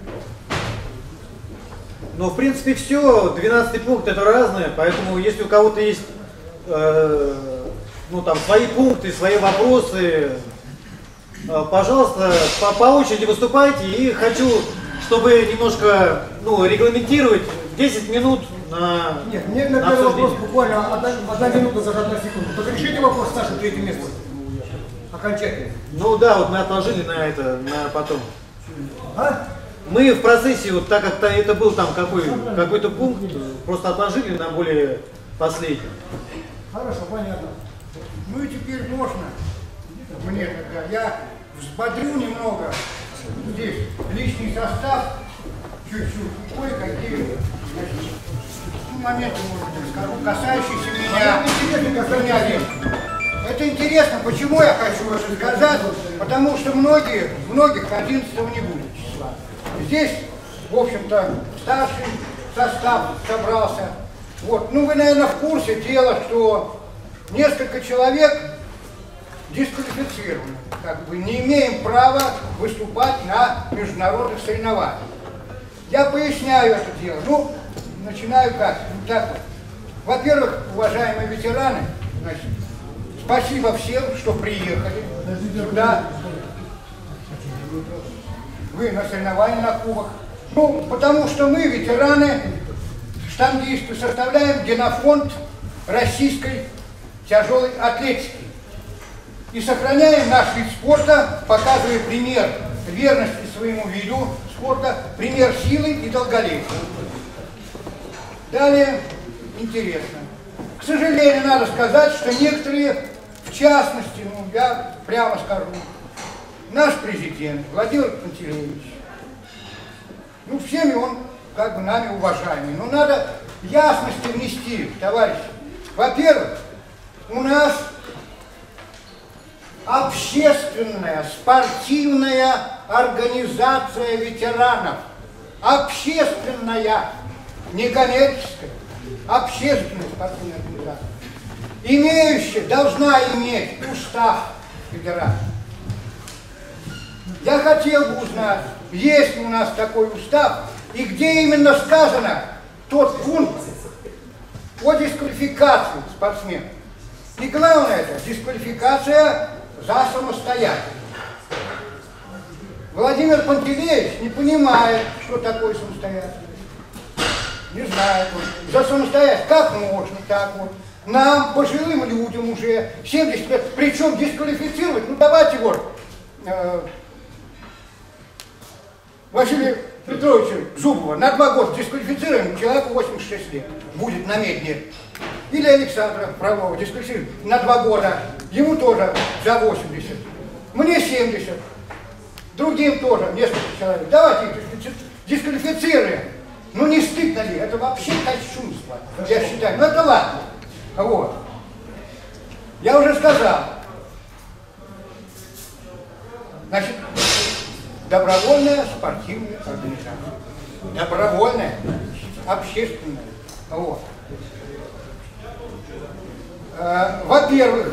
Но в принципе все, двенадцатый пункт это разное, поэтому если у кого-то есть э, ну, там, свои пункты, свои вопросы, э, пожалуйста, по, по очереди выступайте. И хочу, чтобы немножко ну, регламентировать десять минут на Нет, мне на первый вопрос буквально одна, одна минута за одну секунду. Только решите вопрос, Саша, третье место. Окончательно. Ну да, вот мы отложили на это, на потом. А? Мы в процессе, вот так как это был там какой, какой-то пункт, просто отложили на более последний. Хорошо, понятно. Ну и теперь можно мне тогда. Я взбодрю немного здесь личный состав, чуть-чуть, кое-какие ну, моменты, может быть, скажу, касающиеся меня. А интересно, касающиеся. это интересно, почему я хочу это сказать, потому что многие, многих одиннадцатого не будет числа. Здесь, в общем-то, старший состав собрался. Вот. Ну, вы, наверное, в курсе дела, что несколько человек дисквалифицированы, как бы не имеем права выступать на международных соревнованиях. Я поясняю это дело. Ну, начинаю как? Вот так вот. Во-первых, уважаемые ветераны, значит, спасибо всем, что приехали сюда. Вы на соревнования на Кубах. Ну, потому что мы, ветераны, штангисты, составляем генофонд российской тяжелой атлетики. И сохраняем наш вид спорта, показывая пример верности своему виду спорта, пример силы и долголетия. Далее, интересно. К сожалению, надо сказать, что некоторые, в частности, ну, я прямо скажу, наш президент Владимир Пантелеевич, ну, всеми он как бы нами уважаемый, но надо ясности внести, товарищи. Во-первых, у нас общественная, спортивная организация ветеранов. Общественная, не коммерческая, общественная спортивная организация. Имеющая, должна иметь устав федерации. Я хотел бы узнать, есть ли у нас такой устав, и где именно сказано тот пункт о дисквалификации спортсменов. И главное это дисквалификация за самостоятельность. Владимир Пантелеевич не понимает, что такое самостоятельность. Не знает он. За самостоятельность как можно так вот? Нам, пожилым людям уже семьдесят лет, причем дисквалифицировать, ну давайте вот э, Василия Петровича Зубова на два года дисквалифицируем, человеку восемьдесят шесть лет, будет на медне. Или Александра Фролова дисквалифицируем на два года, ему тоже за восемьдесят, мне семьдесят, другим тоже несколько человек. Давайте дисквалифицируем. Ну не стыдно ли? Это вообще кощунство, я считаю. Ну это ладно. Вот. Я уже сказал. Значит, добровольная спортивная организация. Добровольная, общественная. Вот. Э, во-первых,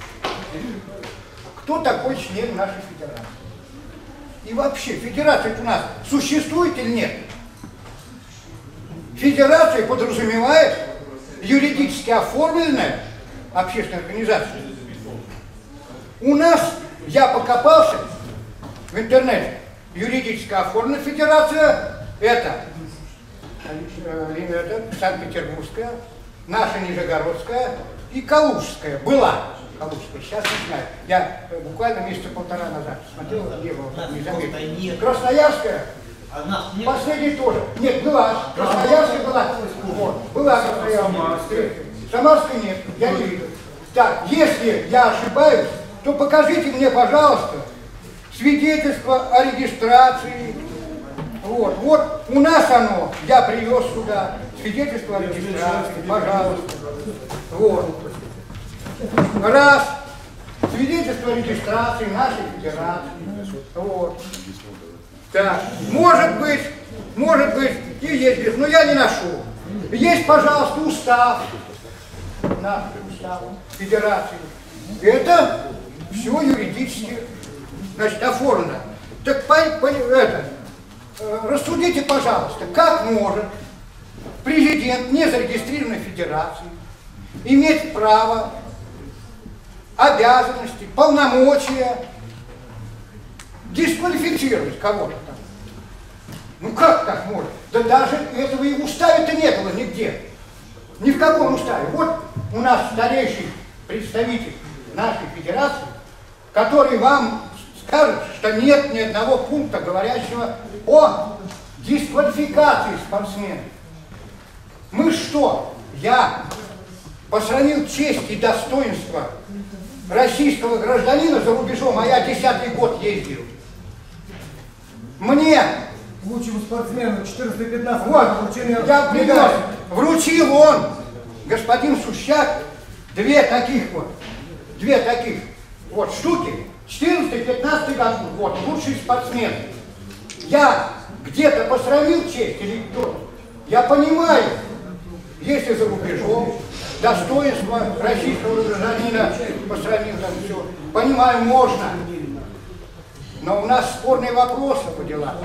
кто такой член нашей федерации? И вообще, федерация у нас существует или нет? Федерация подразумевает юридически оформленная общественная организация. У нас, я покопался в интернете, юридически оформленная федерация, это, это Санкт-Петербургская, наша Нижегородская и Калужская была. Калужская, сейчас не знаю. Я буквально месяца полтора назад смотрел, не было, не заметил. Красноярская, последний тоже. Нет, была. Красноярская была. Вот, была Красноярская. Самарская нет, я не видел. Так, если я ошибаюсь, то покажите мне, пожалуйста, свидетельство о регистрации. Вот, вот у нас оно, я привез сюда, свидетельство о регистрации, пожалуйста. Вот. Раз. Свидетельство о регистрации нашей федерации. Вот. Так, может быть, может быть, и есть, но я не нашел. Есть, пожалуйста, устав. Наш устав федерации. Это все юридически, значит, оформлено. Так, по, по, это, э, рассудите, пожалуйста, как может президент незарегистрированной федерации иметь право, обязанности, полномочия дисквалифицировать кого-то там. Ну как так может? Да даже этого и в уставе-то не было нигде. Ни в каком уставе. Вот у нас старейший представитель нашей федерации, который вам скажет, что нет ни одного пункта, говорящего о дисквалификации спортсменов. Мы что? Я посрамил честь и достоинство российского гражданина за рубежом, а я десятый год ездил. Мне лучшему спортсмену четырнадцать-пятнадцать вот, я привез, вручил он, господин Сущак, две таких вот две таких вот штуки, четырнадцатый-пятнадцатый год, вот, лучший спортсмен. Я где-то посрамил честь или кто? Я понимаю, если за рубежом, достоинство российского гражданина посрамил там все, понимаю, можно. Но у нас спорные вопросы по делам.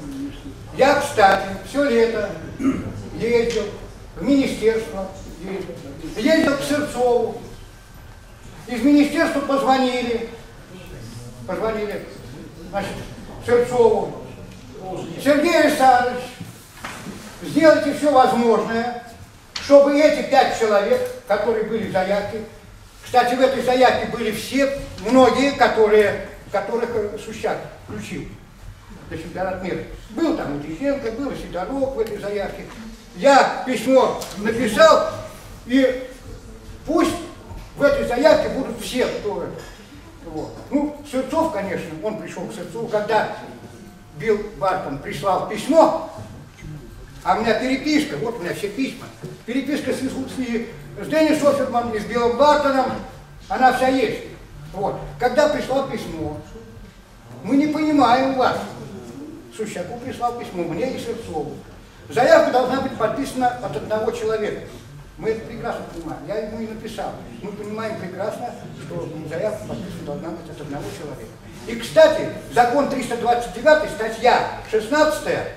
Я, кстати, все лето ездил в министерство, ездил, ездил к Сырцову. Из министерства позвонили, позвонили, значит, Сырцову. Сергей Александрович, сделайте все возможное, чтобы эти пять человек, которые были в заявке, кстати, в этой заявке были все, многие, которые, которых Сущак включил на чемпионат мира. Был там и Тихенко, был и Сидоров в этой заявке. Я письмо написал, и пусть в этой заявке будут все, кто это. Вот. Ну, Сырцов, конечно, он пришел к Сырцову, когда Билл Бартон прислал письмо, а у меня переписка, вот у меня все письма, переписка с, с, с Деннис Оферманом и с Биллом Бартоном, она вся есть. Вот. Когда прислал письмо, мы не понимаем вас. Сущаку прислал письмо, мне и Сырцову. Заявка должна быть подписана от одного человека. Мы это прекрасно понимаем. Я ему и написал. Мы понимаем прекрасно, что заявка подписана должна быть от одного человека. И, кстати, закон триста двадцать девять, статья шестнадцатая,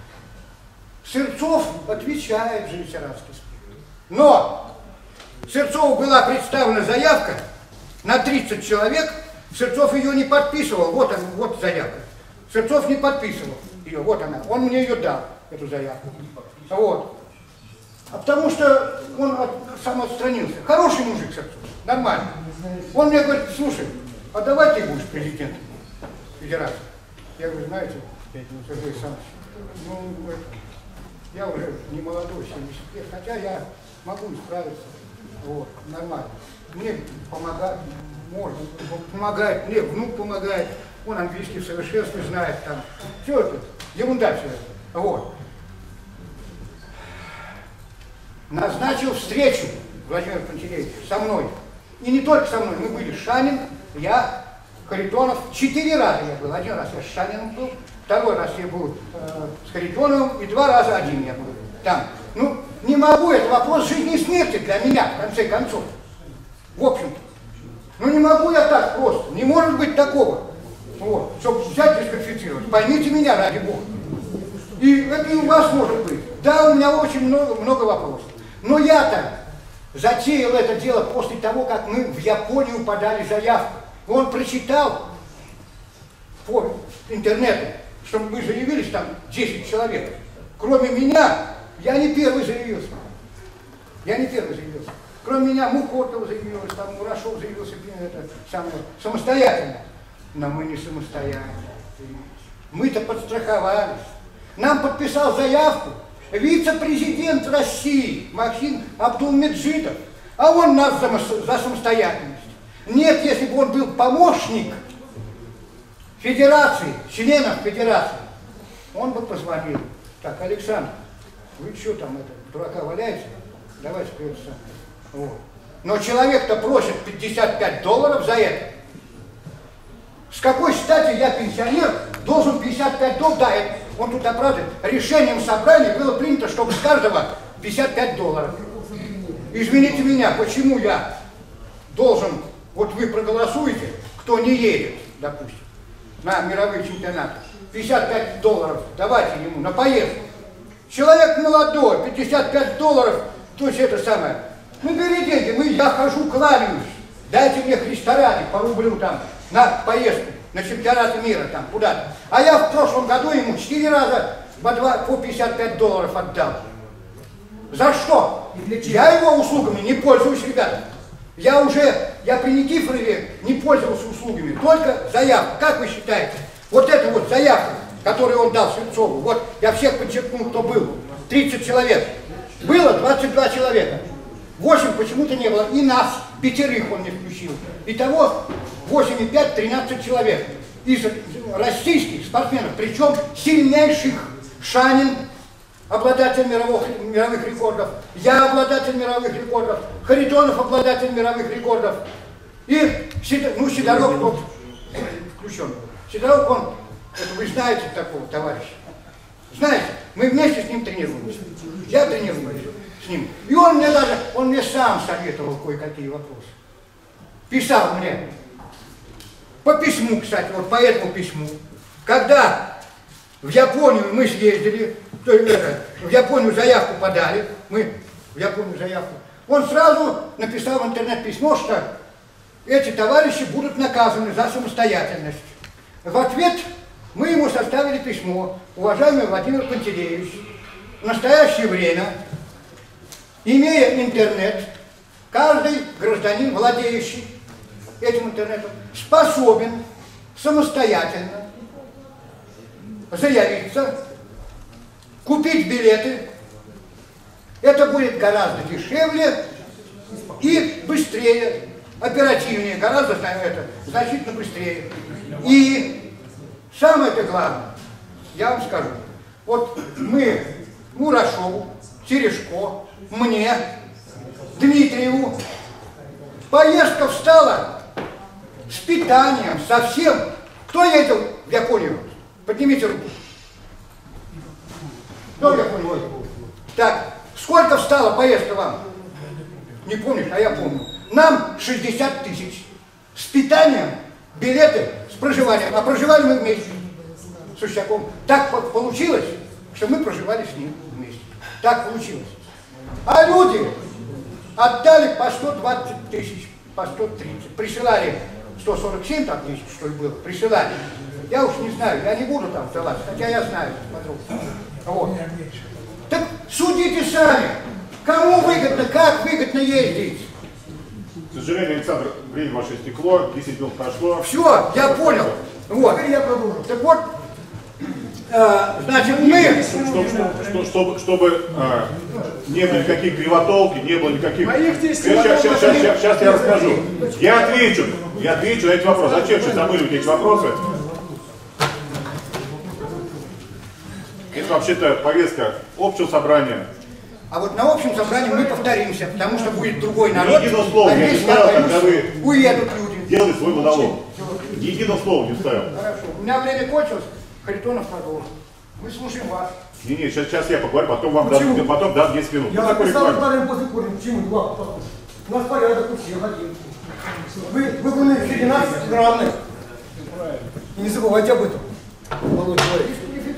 Сырцов отвечает за ветеранский спорт. Но Сырцову была представлена заявка на тридцать человек, Сырцов ее не подписывал. Вот она, вот заявка. Сырцов не подписывал ее, вот она. Он мне ее дал, эту заявку. Вот. А потому что он от, сам отстранился. Хороший мужик Сырцов, нормально. Он мне говорит, слушай, а давай ты будешь президентом федерации. Я говорю, знаете, Сергей Александрович, ну, я уже не молодой, семьдесят лет, хотя я могу справиться. Вот, нормально. Мне помогает, можно, помогает, мне внук помогает, он английский в совершенстве знает, там, все это, ерунда все это. Вот. Назначил встречу Владимир Пантелеевич со мной. И не только со мной, мы были Шанин, я, Харитонов. Четыре раза я был. Один раз я с Шаниным был, второй раз я был э, с Харитоновым, и два раза один я был там. Ну, не могу, это вопрос жизни и смерти для меня, в конце концов. В общем-то. Ну, не могу я так просто, не может быть такого. Вот, чтобы взять и дисквалифицировать. Поймите меня, ради Бога. И это и у вас может быть. Да, у меня очень много, много вопросов. Но я-то затеял это дело после того, как мы в Японию подали заявку. Он прочитал по интернету, что мы заявились там десять человек. Кроме меня, я не первый заявился. Я не первый заявился. Кроме меня Мухотова заявилась, там Мурашов заявился это, самое, самостоятельно. Но мы не самостоятельно. Мы-то подстраховались. Нам подписал заявку вице-президент России Максим Абдулмеджидов, а он нас за, за самостоятельность. Нет, если бы он был помощник федерации, членов федерации, он бы позвонил. Так, Александр, вы что там, это, дурака валяете? Давайте это самое. Вот. Но человек-то просит пятьдесят пять долларов за это. С какой стати я, пенсионер, должен пятьдесят пять долларов? Да, это, он тут оправдывает. Решением собрания было принято, чтобы с каждого пятьдесят пять долларов. Извините меня, почему я должен, вот вы проголосуете, кто не едет, допустим, на мировые чемпионаты, пятьдесят пять долларов давайте ему на поездку. Человек молодой, пятьдесят пять долларов, то есть это самое. Ну бери деньги, мы, я хожу, кланяюсь, дайте мне Христа ради по рублю там на поездку, на чемпионаты мира там куда-то. А я в прошлом году ему четыре раза по, два, по пятьдесят пять долларов отдал. За что? Я его услугами не пользуюсь, ребята. Я уже, я при Никифорове не пользовался услугами, только заявка. Как вы считаете? Вот эта вот заявка, которую он дал Сырцову, вот я всех подчеркнул, кто был, тридцать человек. Было двадцать два человека. восемь почему-то не было. И нас, пятерых он не включил. Итого восемь и пять, тринадцать человек. Из российских спортсменов, причем сильнейших. Шанин, обладатель мировых, мировых рекордов. Я обладатель мировых рекордов. Харитонов обладатель мировых рекордов. И ну, Сидоров, вот, включен. Сидоров, он, это вы знаете такого товарища. Знаете, мы вместе с ним тренируемся. Я тренируюсь с ним. И он мне даже, он мне сам советовал кое-какие вопросы. Писал мне. По письму, кстати, вот по этому письму. Когда в Японию мы съездили, в Японию заявку подали, мы в Японию заявку, он сразу написал в интернет письмо, что эти товарищи будут наказаны за самостоятельность. В ответ мы ему составили письмо: уважаемый Владимир Пантелеевич, в настоящее время, имея интернет, каждый гражданин, владеющий этим интернетом, способен самостоятельно заявиться, купить билеты. Это будет гораздо дешевле и быстрее, оперативнее, гораздо это, значительно быстрее. И самое-то главное, я вам скажу, вот мы Мурашову, Терешко, мне, Дмитриеву, поездка встала с питанием, со всем. Кто ездил в Японию? Поднимите руку. Кто в Японию? Так, сколько встала поездка вам? Не помнишь, а я помню. Нам шестьдесят тысяч. С питанием, билеты, с проживанием. А проживали мы вместе с Ущаком. Так получилось, что мы проживали с ним вместе. Так получилось. А люди отдали по сто двадцать тысяч, по сто тридцать. Присылали сто сорок семь там тысяч, что ли, было. Присылали. Я уж не знаю, я не буду там ссылаться, хотя я знаю. Вот. Так судите сами. Кому выгодно, как выгодно ездить? К сожалению, Александр, время ваше истекло, десять минут прошло. Все, я понял. Вот. Теперь я продолжу. Так вот, э, значит, мы... Чтобы, чтобы, чтобы, чтобы э, не было никаких кривотолки, не было никаких... Сейчас, сейчас, сейчас, сейчас, сейчас я расскажу. Я отвечу, я отвечу на эти вопросы. Зачем же замыливать эти вопросы? Это вообще-то повестка общего собрания. А вот на общем собрании мы повторимся, потому что будет другой народ. Ни единого слова а я не весь вставил, народ, когда вы уедут люди. делали свой монолог. Ни единого слова не вставил. Хорошо. У меня время кончилось, Харитонов продолжит. Мы слушаем вас. Не, не, сейчас, сейчас я поговорю, потом вам дам, потом дам десять минут. Я ну, такой записал регламент. ударим после корня. Почему? Два. У нас порядок у всех один. Вы, вы были среди нас равны. И не забывайте об этом. Молодой человек.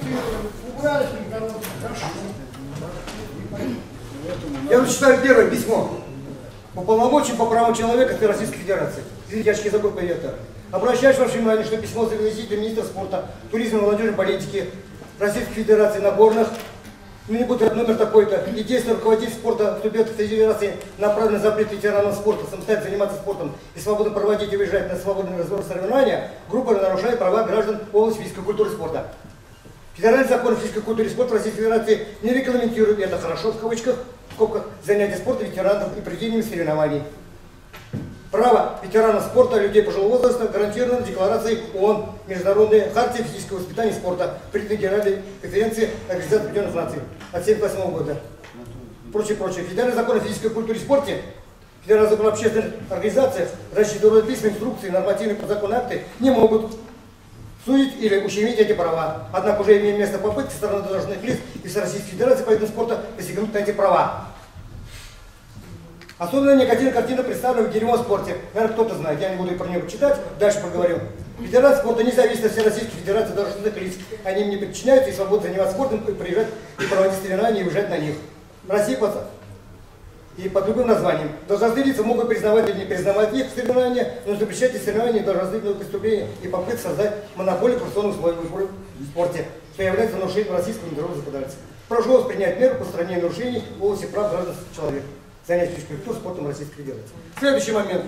Я зачитаю первое письмо. По полномочиям по правам человека от Российской Федерации. Извините, закон поэта. Обращаюсь ваше внимание, что письмо заместителя министра спорта, туризма и молодежной политики Российской Федерации Нагорных, ну не будет номер такой-то, и действия руководитель спорта субъектов Федерации направлено на запрет ветеранам спорта самостоятельно заниматься спортом и свободно проводить и выезжать на свободные разборы соревнования, группа нарушает права граждан в области физической культуры и спорта. Федеральный закон о физической культуре и спорте Российской Федерации не регламентирует, это хорошо в кавычках, в скобках, занятия спортом ветеранов и проведением соревнований. Право ветеранов спорта, людей пожилого возраста гарантировано Декларацией ООН, Международной хартии физического воспитания и спорта при Федеральной конференции Организации Объединенных Наций от тысяча девятьсот семьдесят восьмого года. Прочее, прочее. Федеральный закон о физической культуре и спорте, Федеральный закон о общественных организациях, рассчитывают письма, инструкции, нормативные подзаконные акты не могут судить или ущемить эти права. Однако уже имеет место попытки со стороны должностных лиц и Всероссийской Федерации по видам спорта посягнуть на эти права. Особенно негативная картина представлена в дерьмо спорте. Наверное, кто-то знает, я не буду про нее читать, дальше поговорю. Федерация спорта не зависит от Всероссийской Федерации должностных лиц. Они им не подчиняются и свободно заниматься спортом, и приезжать и проводить соревнования и уезжать на них. В России под... и под любым названием. Должностные лица могут признавать или не признавать их соревнования, но запрещать эти соревнования должностных преступления и попытки создать монополию коррупционных условий в спорте, что является нарушением российского международного законодательства. Прошу вас принять меры по устранению нарушений в области прав граждан человека. Занятия физической культурой спортом Российской Федерации. Следующий момент.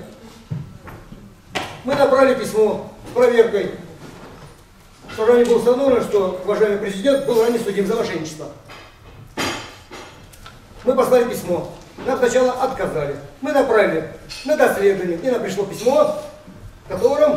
Мы направили письмо с проверкой, что ранее было установлено, что уважаемый президент был ранее судим за мошенничество. Мы послали письмо. Нам сначала отказали. Мы направили на доследование. И нам пришло письмо, в котором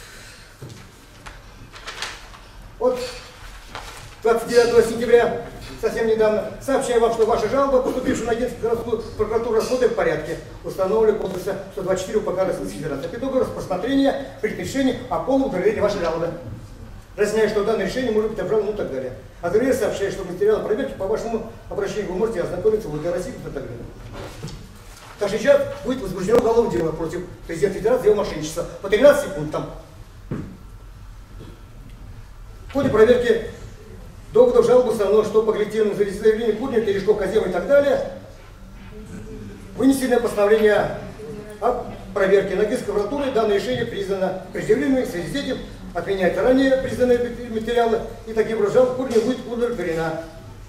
от двадцать девятого сентября совсем недавно. Сообщаю вам, что ваша жалоба, поступившая на Одинцовскую городскую прокуратуру, рассмотрена в порядке. Установлена кодекса сто двадцать четыре УПК Российской Федерации. По итогу рассмотрения принято решение о полном удовлетворении вашей жалобы. Разъясняю, что данное решение может быть обжаловано, ну и так далее. А далее сообщаю, что материалы проверки по вашему обращению вы можете ознакомиться в УД России и так далее. Так что сейчас будет возбуждено уголовное дело против президента Федерации за его мошенничество по тринадцати пунктам. В ходе проверки доводов жалобы установлено, что по коллективному заявлению Курнев, Терешков, Казева и так далее вынесено постановление о проверке Ногинской прокуратуры. Данное решение признано преждевременным, в связи с этим отменяется ранее признанные материалы, и таким образом жалоба Курнева будет удовлетворена.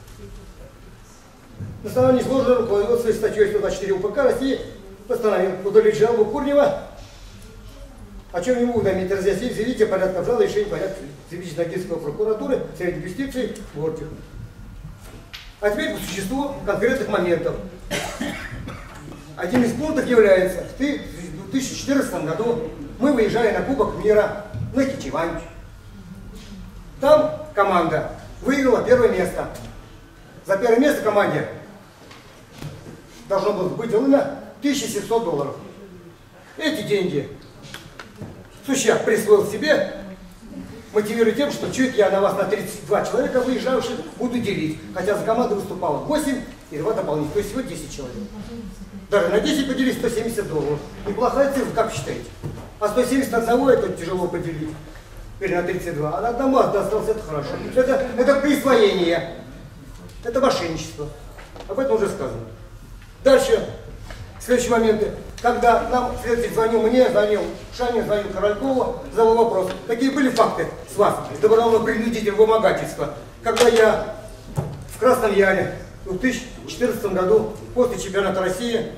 На основании изложенного руководствуясь статьей сто двадцать четыре УПК России постановил удовлетворить жалобу Курнева, о чем ему уведомить, разъяснить, заявить о порядке обжалования решения порядка заявить Ногинской прокуратуры, Совета юстиции, Бортик. А теперь по существу конкретных моментов. Одним из пунктов является, в две тысячи четырнадцатом году мы выезжали на Кубок мира на Кичевань. Там команда выиграла первое место. За первое место команде должно было быть выделено тысяча семьсот долларов. Эти деньги Сущак присвоил себе, мотивируя тем, что чуть я на вас на тридцать два человека выезжавших буду делить. Хотя за команду выступало восемь и два дополнительных, то есть всего десять человек. Даже на десять поделить сто семьдесят долларов. Неплохая цифра, как считаете? А сто семьдесят один это тяжело поделить. Или на тридцать два. А на одному осталось, это хорошо. Это, это присвоение. Это мошенничество. Об этом уже сказано. Дальше, следующие моменты. Когда нам следователь звонил мне, звонил Шанин, звонил Королькову, задал вопрос. Какие были факты с вас, добровольного принудительного вымогательства? Когда я в Красном Яре в две тысячи четырнадцатом году, после чемпионата России,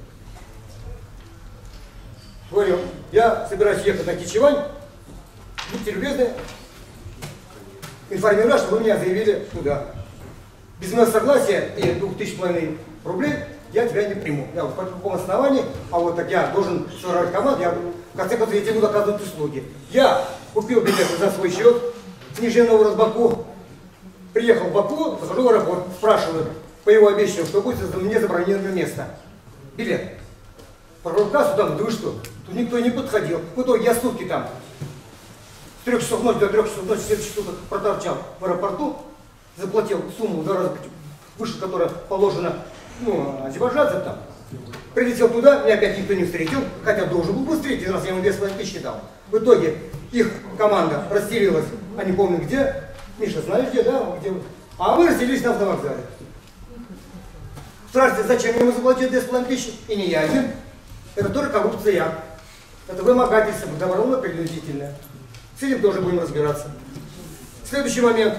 говорю, я собираюсь ехать на Кичевань, будьте любезны, информировать, что вы меня заявили туда. Без моего согласия и двух тысяч половиной рублей я тебя не приму. Я вот по какому основанию, а вот так я должен сформировать команду, я в конце концов я тебе буду оказывать услуги. Я купил билеты за свой счет с Нижнего Новгорода в Баку, приехал в Баку, захожу в аэропорт, спрашиваю по его обещанию, что будет мне забронировано место. Билет. Прокурор кассу там, да вы что? Тут никто не подходил. В итоге я сутки там с трех часов ночи до трех часов ночи, следующих суток проторчал в аэропорту, заплатил сумму в два раза выше, которая положена, ну, азербайджанцам там. Прилетел туда, меня опять никто не встретил, хотя должен был бы встретить, раз я ему две с половиной тысячи дал. В итоге их команда расселилась, а не помню где. Миша, знаешь где, да? Где? А мы расселились на автовокзале. Спрашивайте, зачем ему заплатить две с половиной тысячи? И не я один. Это тоже коррупция. Это вымогательство, добровольно принудительное. С этим тоже будем разбираться. Следующий момент.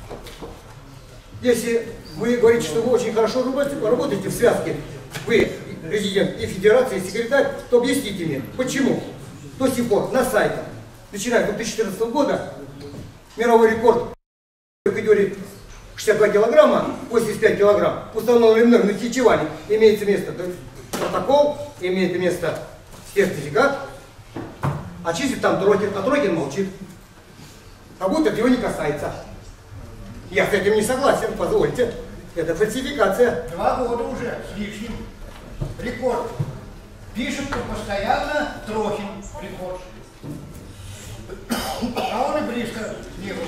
Если вы говорите, что вы очень хорошо работаете в связке, вы президент и федерации, и секретарь, то объясните мне, почему до сих пор на сайте, начиная с две тысячи четырнадцатого года, мировой рекорд в категории шестьдесят два килограмма, восемьдесят пять килограмм, установленный мной на Кичеване, имеется место протокол, имеет место сертификат, а чистит там Трокин, а Трокин молчит. Как будто его не касается. Я с этим не согласен, позвольте. Это фальсификация. Два года уже с лишним. Рекорд. Пишет постоянно Трохин рекорд. А он и близко не был.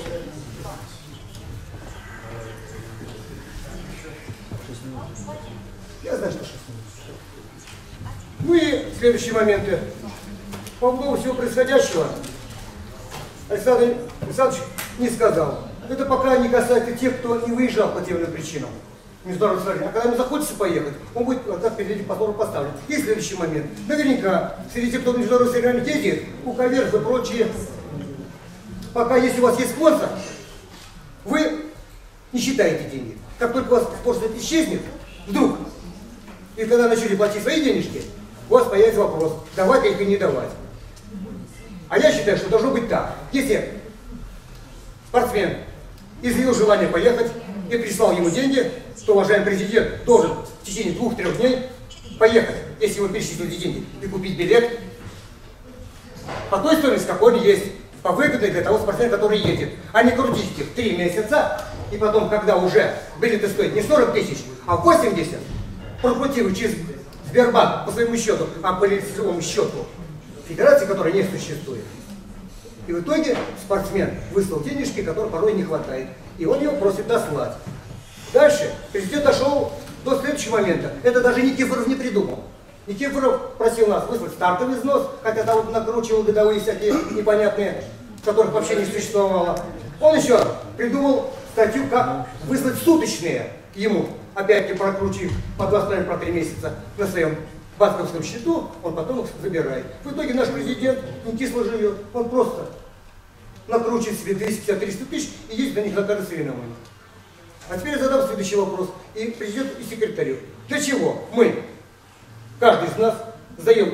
Я знаю, что шесть минут. Ну и следующие моменты. По поводу всего происходящего Александр Александрович не сказал. Это пока не касается тех, кто не выезжал по тем причинам. Международной стране. А когда ему захочется поехать, он будет как перед повтором поставлен. И следующий момент. Наверняка, среди тех, кто в международной стране ездит, Куковерс и прочие, пока если у вас есть спонсор, вы не считаете деньги. Как только у вас спонсор исчезнет, вдруг, и когда начали платить свои денежки, у вас появится вопрос, давать их или не давать. А я считаю, что должно быть так. Если спортсмен изъявил желание поехать и прислал ему деньги, то уважаемый президент должен в течение двух-трех дней поехать, если вы перечислите деньги, и купить билет по той стоимости, какой он есть, по выгодной для того спортсмена, который едет, а не крутить их три месяца И потом, когда уже билеты стоят не сорок тысяч, а восемьдесят, прокрутив через Сбербанк по своему счету, а по лицевому счету федерации, которой не существует. И в итоге спортсмен выслал денежки, которых порой не хватает. И он его просит дослать. Дальше президент дошел до следующего момента. Это даже Никифоров не придумал. Никифоров просил нас выслать стартовый взнос, хотя там вот накручивал годовые всякие непонятные, которых вообще не существовало. Он еще придумал статью, как выслать суточные ему, опять-таки прокрутив по два с половиной, по три месяца на своем банковском счету, он потом их забирает. В итоге наш президент не кисло живет, он просто накручивает себе двести пятьдесят — триста тысяч и ездит на них на каждое соревнование. А теперь я задам следующий вопрос и президенту, и секретарю. Для чего мы, каждый из нас, сдаем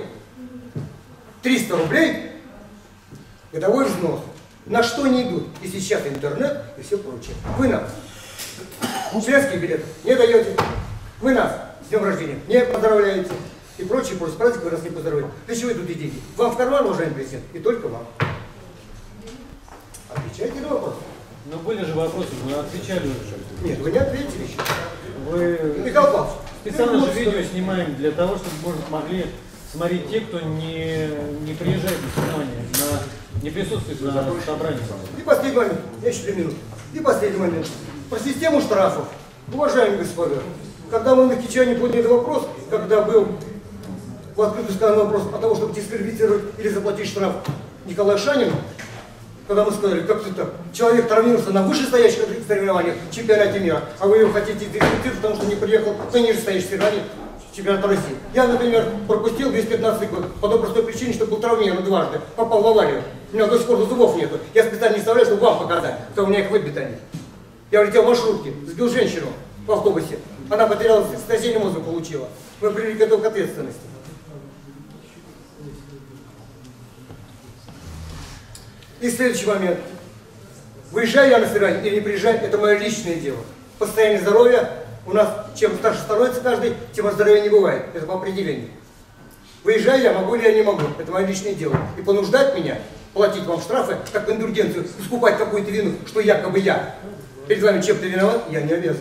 триста рублей годовой взнос? На что они идут? И сейчас интернет и все прочее. Вы нам членские билеты не даете, вы нас с днем рождения не поздравляете и прочие, прочие праздники вы нас не поздравляете. Для чего идут эти деньги? Вам в карман, уважаемый президент, и только вам. Отвечайте на вопрос. Но были же вопросы, вы отвечали уже. Нет, вы не ответили еще. Вы Михаил Павлович, специально же видео снимаем для того, чтобы может, могли смотреть те, кто не, не приезжает на соревнования, на, не присутствует на собрании. И последний момент, я еще две минуты. И последний момент. Про систему штрафов. Уважаемые господа, когда мы на Кичане подняли этот вопрос, когда был в открытую сказан вопрос о том, чтобы дисквалифицировать или заплатить штраф Николаю Шанину, когда мы сказали, как это, человек травмировался на вышестоящих соревнованиях в чемпионате мира, а вы его хотите дисквалифицировать, потому что не приехал на нижестоящих соревнованиях в чемпионат России. Я, например, пропустил двести пятнадцатый год по той простой причине, что был травмирован дважды, попал в аварию. У меня до сих пор зубов нету. Я специально не вставляю, чтобы вам показать, что у меня их выбито они. Я улетел в маршрутке, сбил женщину в автобусе. Она потеряла сотрясение мозга, получила. Мы привели к этому к ответственности. И следующий момент. Выезжаю я на соревнования или не приезжаю, это мое личное дело. Состояние здоровья у нас, чем старше становится каждый, тем здоровья не бывает. Это по определению. Выезжаю я, могу или я не могу. Это мое личное дело. И понуждать меня платить вам штрафы, как индульгенцию, искупать какую-то вину, что якобы я перед вами чем-то виноват, я не обязан.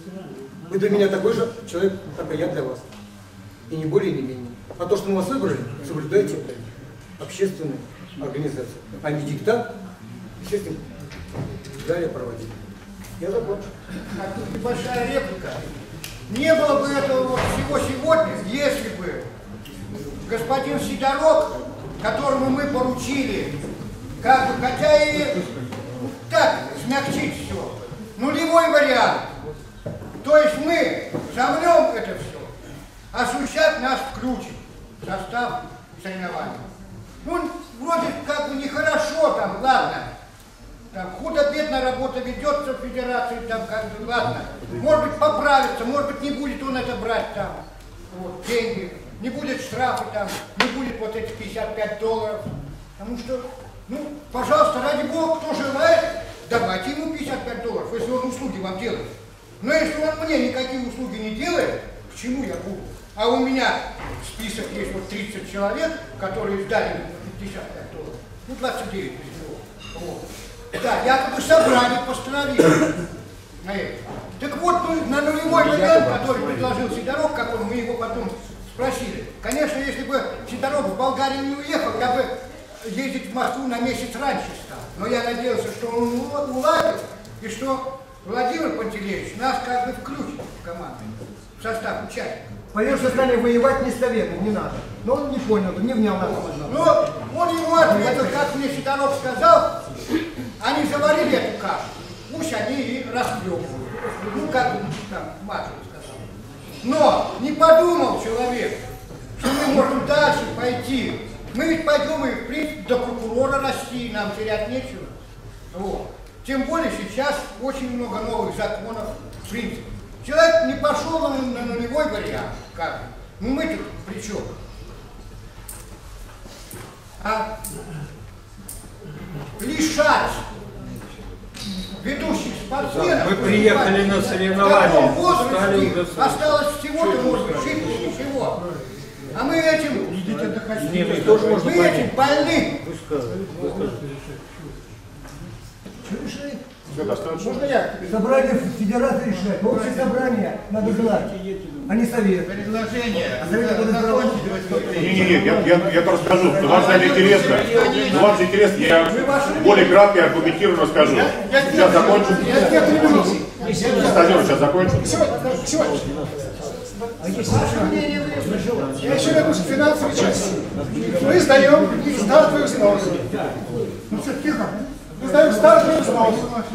Вы для меня такой же человек, как и я для вас. И не более, не менее. А то, что мы вас выбрали, соблюдайте общественную организацию, а не диктат, естественно, далее проводить. Я закончу. А тут небольшая реплика. Не было бы этого вот всего сегодня, если бы господин Сидорок, которому мы поручили, как бы, хотя и так смягчить все, нулевой вариант. То есть мы замнем это все, а Сущак нас включит в состав соревнований. Ну, вроде как бы нехорошо там, ладно. Там худо-бедно работа ведется в федерации, там как бы, ладно. Может быть поправится, может быть не будет он это брать там, вот, деньги. Не будет штрафа там, не будет вот этих пятьдесят пять долларов. Потому что, ну, пожалуйста, ради бога, кто желает, давайте ему пятьдесят пять долларов, если он услуги вам делает. Но если он мне никакие услуги не делает, к чему я буду? А у меня список есть вот тридцать человек, которые сдали пятьдесят пять долларов. Ну, двадцать девять без него. Вот. Да, якобы собрание постановили на это. Так вот, ну, на нулевой вариант, который предложил Сидорок, как он, мы его потом спросили. Конечно, если бы Сидорок в Болгарию не уехал, я бы ездить в Москву на месяц раньше стал. Но я надеялся, что он уладит, и что Владимир Пантелеевич нас как бы включит в команду, в состав участников. Поверьте, стали воевать не советом, не надо. Но он не понял, не внял на Но он ему ответил, как мне Сидорок сказал, они заварили эту кашу, пусть они и расхлебывают. Ну, как он там матери сказал. Но не подумал человек, что мы можем дальше пойти. Мы ведь пойдем и, в принципе, до прокурора России, нам терять нечего. Вот. Тем более сейчас очень много новых законов, в принципе. Человек не пошел на, на нулевой вариант, как? Ну мы тут при чем? А лишать ведущих спортсменов, мы приехали на соревнования, в таком возрасте осталось всего-то, может быть, чуть ли ничего. А мы этим, Не, мы тоже можно мы этим больны. Пусть скажут. Пусть скажут. Что решили? Все достаточно. Можно я? Собрание федерации решает. Общее собрание надо желать, а не совет. Предложение. А совет надо сделать. Не-не-не, я, я, я расскажу. Вам же интересно. Ну, вам же интересно, я более кратко и аргументированно расскажу. Сейчас закончу. Стадион сейчас закончу. Сегодня. Я еще вернусь к финансовой части. Мы сдаем стартовый взнос. Мы сдаем стартовый взнос.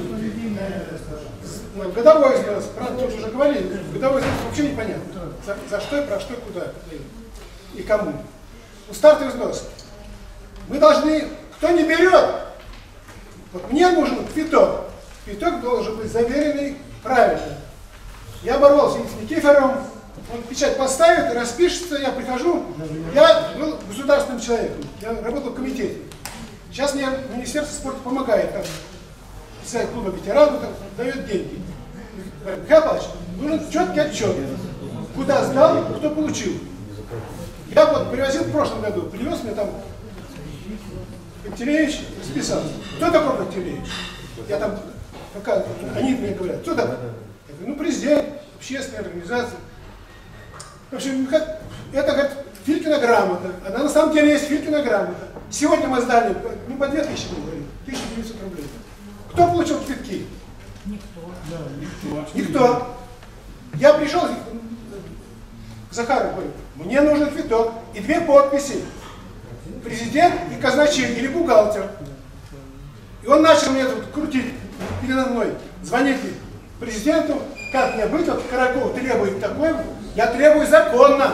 Годовой взнос. Правда, тут уже говорили. Годовой взнос вообще непонятно. За, за что и про что и куда. И кому. Ну, стартовый взнос. Мы должны, кто не берет, вот мне нужен квиток. Квиток должен быть заверенный правильно. Я боролся с Никифором. Он печать поставит, распишется, я прихожу. Я был государственным человеком, я работал в комитете. Сейчас мне Министерство спорта помогает, там, писать клуба ветеранов, там, дает деньги. Михаил Павлович, нужен четкий отчет, куда сдал, кто получил. Я вот привозил в прошлом году, привез мне там Пантелеевич, расписался. Кто такой Пантелеевич? Я там, пока, они мне говорят, кто такой? Я говорю, ну президент, общественная организация. В общем, это, говорит, Филькина грамота. Она на самом деле есть Филькина грамота. Сегодня мы сдали, ну, по две тысячи, мы говорим, тысяча девятьсот рублей. Кто получил квитки? Никто. Да, никто. Никто. Я пришел к Захару, говорю, мне нужен квиток и две подписи. Президент и казначей, или бухгалтер. И он начал мне тут крутить передо мной, звонит президенту, как мне быть, вот Караков требует такой. Я требую законно.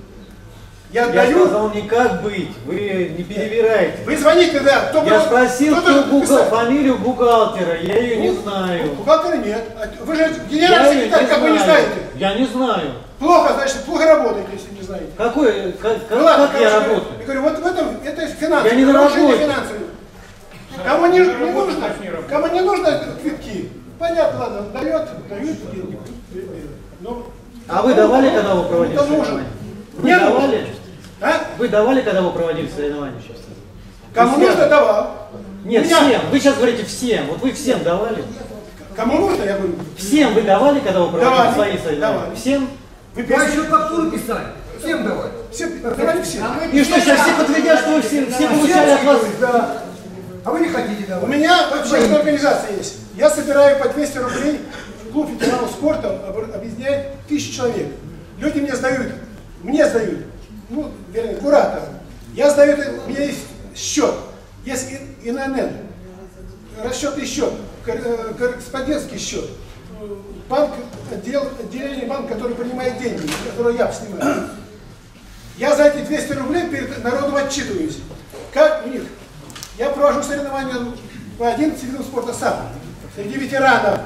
Я, Я даю... сказал не как быть, вы не перевираете. Вы звоните, да. Кто я был... спросил, кто кто бухгал... фамилию бухгалтера, я ее не знаю. Бухгалтера нет. Вы же генеральный секретарь, как вы не знаете? Я не знаю. Плохо, значит, плохо работаете, если не знаете. Какой, как, Ну ладно, как я короче, работаю? Я говорю, вот в этом, это финансовое. Я не на работе. Финансовое. Кому не, не нужно, кому не нужно квитки, понятно, ладно, дает, дают деньги. Ну, А вы давали, когда вы проводили ну, соревнования? Вы не давали? нужно. А? Вы давали, когда вы проводили соревнования? Кому нужно, давал. Нет, Меня... всем. Вы сейчас говорите всем. Вот вы всем давали. Кому нужно, я говорю. Всем вы давали, когда вы проводили давали, свои соревнования? Давали. Всем? Вы Я еще фактуру писали. Всем давали. Всем, давали всем. И что, сейчас все подтвердят, что вы все, все получали от вас? Да. А вы не хотите давать? У меня общественная организация есть. Я собираю по двести рублей. Клуб ветеранов спорта объединяет тысячу человек. Люди мне сдают, мне сдают, ну, вернее, куратор. Я сдаю, у меня есть счет, есть эн эн эн, расчетный счет, корреспондентский счет, банк, отдел, отделение банка, который принимает деньги, который я снимаю. Я за эти двести рублей перед народом отчитываюсь. Как у них? Я провожу соревнования по одиннадцати видам спорта сам, среди ветеранов.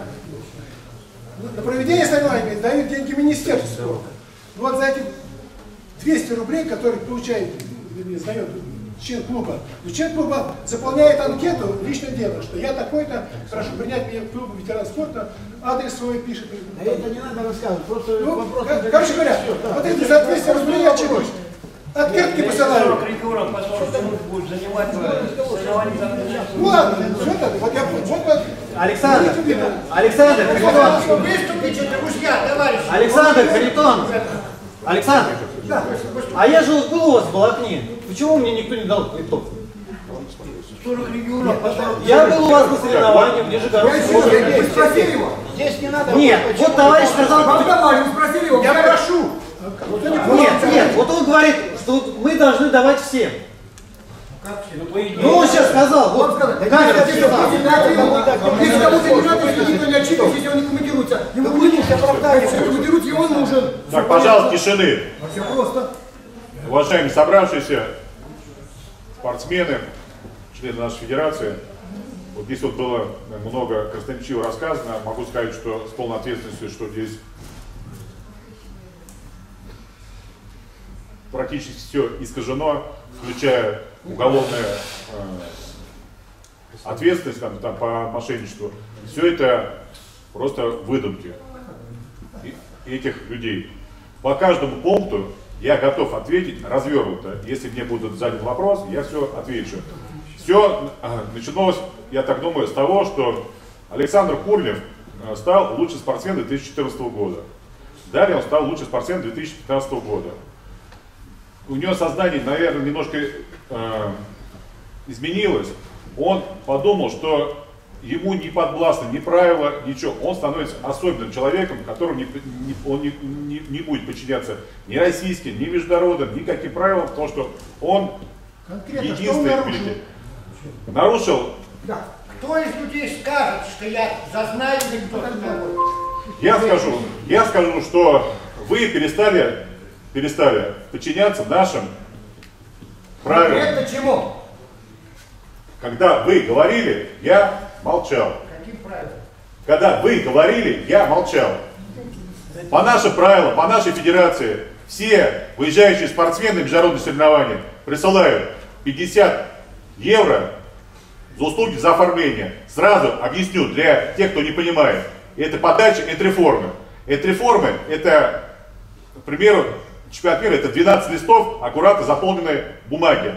На проведение соревнований дают деньги министерству. Ну вот за эти двести рублей, которые получает, вернее, сдает член клуба, член клуба заполняет анкету, личное дело, что я такой-то, прошу принять меня в клуб ветеран спорта, адрес свой пишет. А это не надо рассказывать, просто ну, вопрос... Кор короче говоря, вот эти за двести рублей я отчитываюсь. Открытки посылаю. Ну ладно, что это? Вот я вот, Александр, Александр, Харитон. Выступите, друзья, товарищи. Александр, Харитон. Александр, а я же был у вас в Балакне. Почему мне никто не дал квиток? сорок регионов. Я был у вас на соревновании в Нижегородской. Вы спросили его? Здесь не надо. Нет, вот товарищ сказал... Вам давали, вы спросили его? я прошу. Нет, нет, вот он говорит, что мы должны давать всем. Ну он сейчас сказал, вот камера сказала. Если кому-то не надо, если никто не отчитывается, если он не комментируется, ему будет оправдание, если комментируют, и он нужен. Так, пожалуйста, тишины. Все просто. Уважаемые собравшиеся, спортсмены, члены нашей федерации, вот здесь вот было много красноречиво рассказано. Могу сказать, что с полной ответственностью, что здесь практически все искажено, включая уголовную э, ответственность там, там, по мошенничеству. Все это просто выдумки этих людей. По каждому пункту я готов ответить развернуто. Если мне будет задан вопрос, я все отвечу. Все э, начиналось, я так думаю, с того, что Александр Курлев стал лучшим спортсменом две тысячи четырнадцатого года. Далее он стал лучшим спортсменом две тысячи пятнадцатого года. У него сознание, наверное, немножко э, изменилось. Он подумал, что ему не подвластны ни правила, ничего. Он становится особенным человеком, которому не, не, он не, не, не будет подчиняться ни российским, ни международным, никаким правилам, потому что он Конкретно, единственный, что он видите, нарушил. Да. Кто из людей скажет, что я зазнаю или кто-то такой? Я скажу, я скажу, что вы перестали, перестали подчиняться нашим правилам. Это чему? Когда вы говорили, я молчал. Каким правилам? Когда вы говорили, я молчал. По нашим правилам, по нашей федерации, все выезжающие спортсмены на международные соревнования присылают пятьдесят евро за услуги за оформление. Сразу объясню для тех, кто не понимает. Это подача энтриформы. Энтриформы это, к примеру, чемпионат мира, это двенадцать листов аккуратно заполненной бумаги.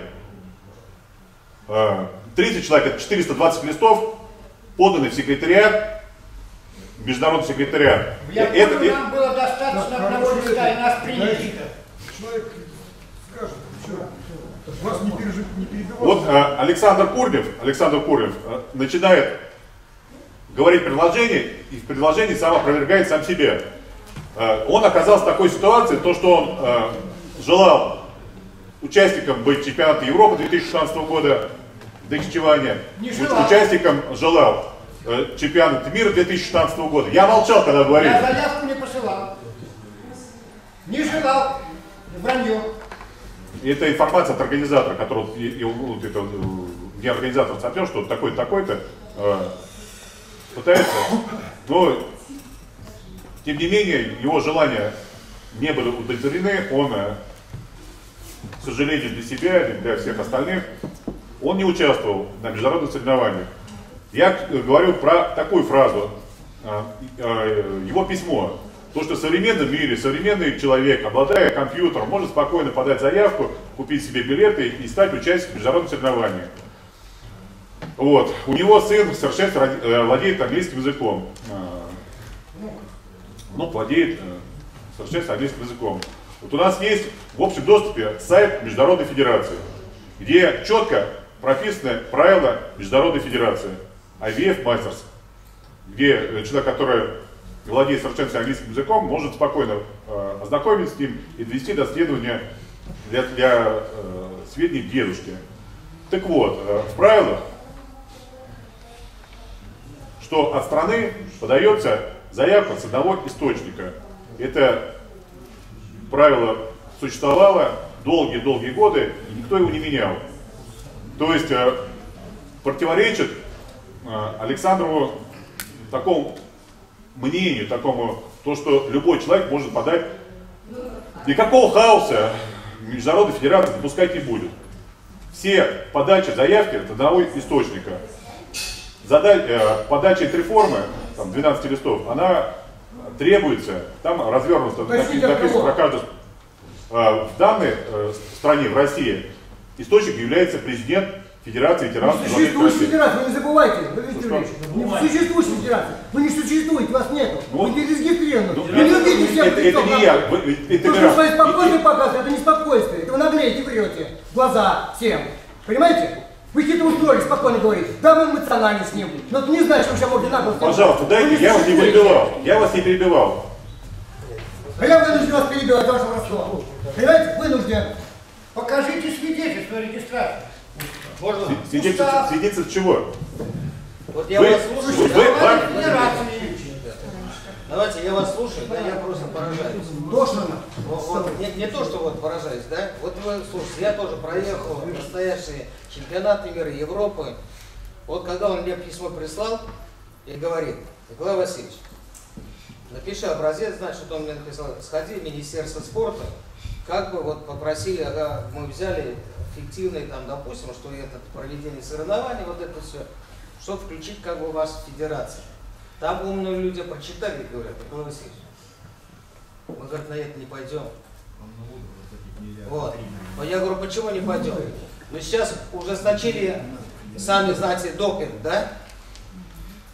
тридцать человек, это четыреста двадцать листов, поданы в секретариат, международный секретариат. Я это, помню, это, нам было достаточно одного листа, и нас приняли. Человек скажет, что вас не, пережи, не перебивал. Вот э, Александр Курлев, Александр Курлев э, начинает говорить предложение, и в предложении сам опровергает сам себя. Э, он оказался в такой ситуации, то что он э, желал участником быть чемпионата Европы две тысячи шестнадцатого года, дексчевания, участником желал э, чемпионата мира две тысячи шестнадцатого года. Я молчал, когда говорил. Я заявку не посылал. Не желал. Вранье. Это информация от организатора, который и, и, вот это, мне организатор сообщил, что такой-то, такой-то э, пытается, но тем не менее его желания не были удовлетворены, он, э, к сожалению, для себя, для всех остальных, он не участвовал на международных соревнованиях. Я говорю про такую фразу, э, э, его письмо. То, что в современном мире современный человек, обладая компьютером, может спокойно подать заявку, купить себе билеты и стать участником международных соревнований. Вот. У него сын совершенно владеет английским языком. Ну, владеет совершенно английским языком. Вот у нас есть в общем доступе сайт Международной Федерации, где четко прописаны правила Международной Федерации, ай ви эф Masters, где человек, который владеет совершенно английским языком, может спокойно э, ознакомиться с ним и довести до следования для, для э, сведений дедушки. Так вот, э, в правилах, что от страны подается заявка с одного источника. Это правило существовало долгие-долгие годы, и никто его не менял. То есть э, противоречит э, Александрову такому мнению такому, то, что любой человек может подать. Никакого хаоса Международная Федерация допускать не будет. Все подачи заявки от одного источника. Задай, э, подача реформы, там двенадцать листов, она требуется, там развернуто, написано про каждую. Э, в данной э, стране, в России, источник является президент Федерации ветеранов. Существующая федерация, вы не забывайте, не существующая федерация, вы не существуете, вас нету, ну, вы не зарегистрированы, ну, вы не любите всех. Это, это не я, вы, это то, что вы свои спокойствие показываете, это не спокойствие, это вы наглеете, врете в глаза всем, понимаете? Вы какие-то устроили, спокойно говорите, да мы эмоциональны с ним, но ты не знаешь, что сейчас можно нагло. Пожалуйста, дайте, я вас не перебивал, я вас не перебивал. А я вынужден вас перебивать, ваше воровство, понимаете, вынужден. Покажите свидетельство о регистрации. Можно? Свидетельство, свидетельство чего? Вот я вы, вас слушаю, вы, да, вы, давайте я вас слушаю, да, я просто поражаюсь. Тошно. Вот, вот, не, не то, что вот поражаюсь, да, вот вы слушайте, я тоже проехал настоящие чемпионаты мира, Европы. Вот когда он мне письмо прислал и говорит: Николай Васильевич, напиши образец, значит, он мне написал, сходи в Министерство спорта, как бы вот попросили, ага, мы взяли фиктивные, там, допустим, что это проведение соревнований, вот это все, чтобы включить как бы вас в федерацию. Там умные люди прочитали и говорят: Николай Васильевич, мы, говорит, на это не пойдем. Вот. Но я говорю, почему не пойдем? Ну сейчас ужесточили, сами знаете, допинг, да?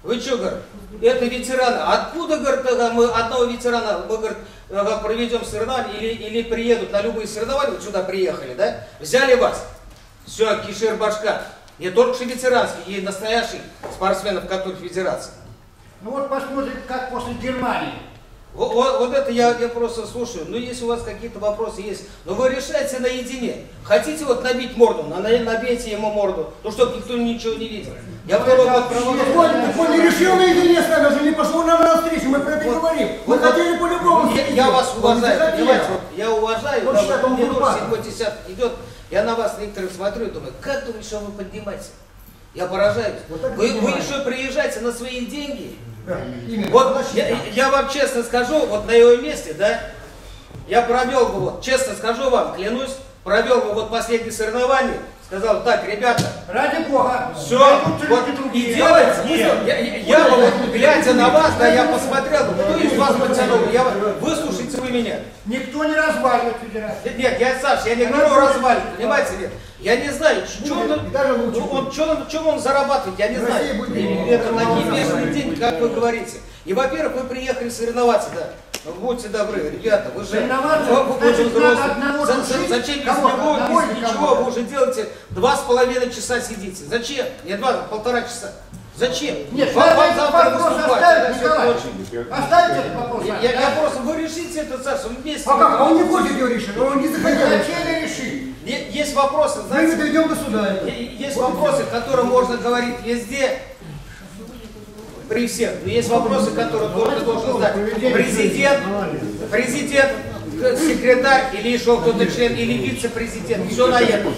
Вы что, говорит, это ветераны. Откуда, говорит, мы одного ветерана, мы, говорит, проведем соревнования или, или приедут на любые соревнования, вот сюда приехали, да? Взяли вас. Все, кишер башка. Не только что ветеранские, и настоящих спортсменов, которые федерации. Ну вот посмотрим, как после Германии. Вот, вот, вот это я, я просто слушаю. Ну, если у вас какие-то вопросы есть, но вы решайте наедине. Хотите вот набить морду, на- набейте ему морду, ну, чтобы никто ничего не видел. Я второй год провожу. Он не решил наедине с нами, уже не пошел нам навстречу, мы про это говорим. Мы хотели по-любому. Я, я вас уважаю, понимаете, вот я уважаю, Он да, считает, вот он мне тоже курпат. седьмой десяток идет, я на вас некоторых смотрю и думаю, как думаете, что вы поднимаете? Я поражаюсь. Вот так Вы, вы понимаю. еще приезжаете на свои деньги. Да, именно. Вот я, я вам честно скажу, вот на его месте, да, я провел бы, вот, честно скажу вам, клянусь, провел бы вот последние соревнования, сказал, так, ребята, Ради Бога. все, вот, и делайте. Я, я, я бы вот, глядя на вас, да, я посмотрел, кто из вас потянул, я, выслушайте вы меня. Никто не разваливает федерацию. Нет, я, Саш, я не говорю развалить, понимаете, нет? Я не знаю, что он, ну, он, что он, что он зарабатывает, я не знаю. И это такие бешеные деньги, как вы говорите. И, во-первых, вы приехали соревноваться, да. Ну, будьте добры, ребята, вы же, Соревноваться, вы, вы уже значит, надо взрослые. одного За- душить, за- Зачем без кого-то, него, одного без или ничего, кого-то? вы уже делаете два с половиной часа сидите. Зачем? Не два, полтора часа. Зачем? Нет, вам, надо вам этот завтра вопрос выступать, оставить, да, всё Николай. прочее. Оставьте этот вопрос. Я, я, я просто, вы решите это, Саша, вместе. А как? А он не хочет ее решить, он не Мы захотел. хотели решить. Е- Есть вопросы, Мы знаете, не дойдем до суда. е- есть вопросы, которые можно говорить везде, при всех. Но есть вопросы, которые только должен знать президент, президент, секретарь или еще кто-то член, или вице-президент. Все на это.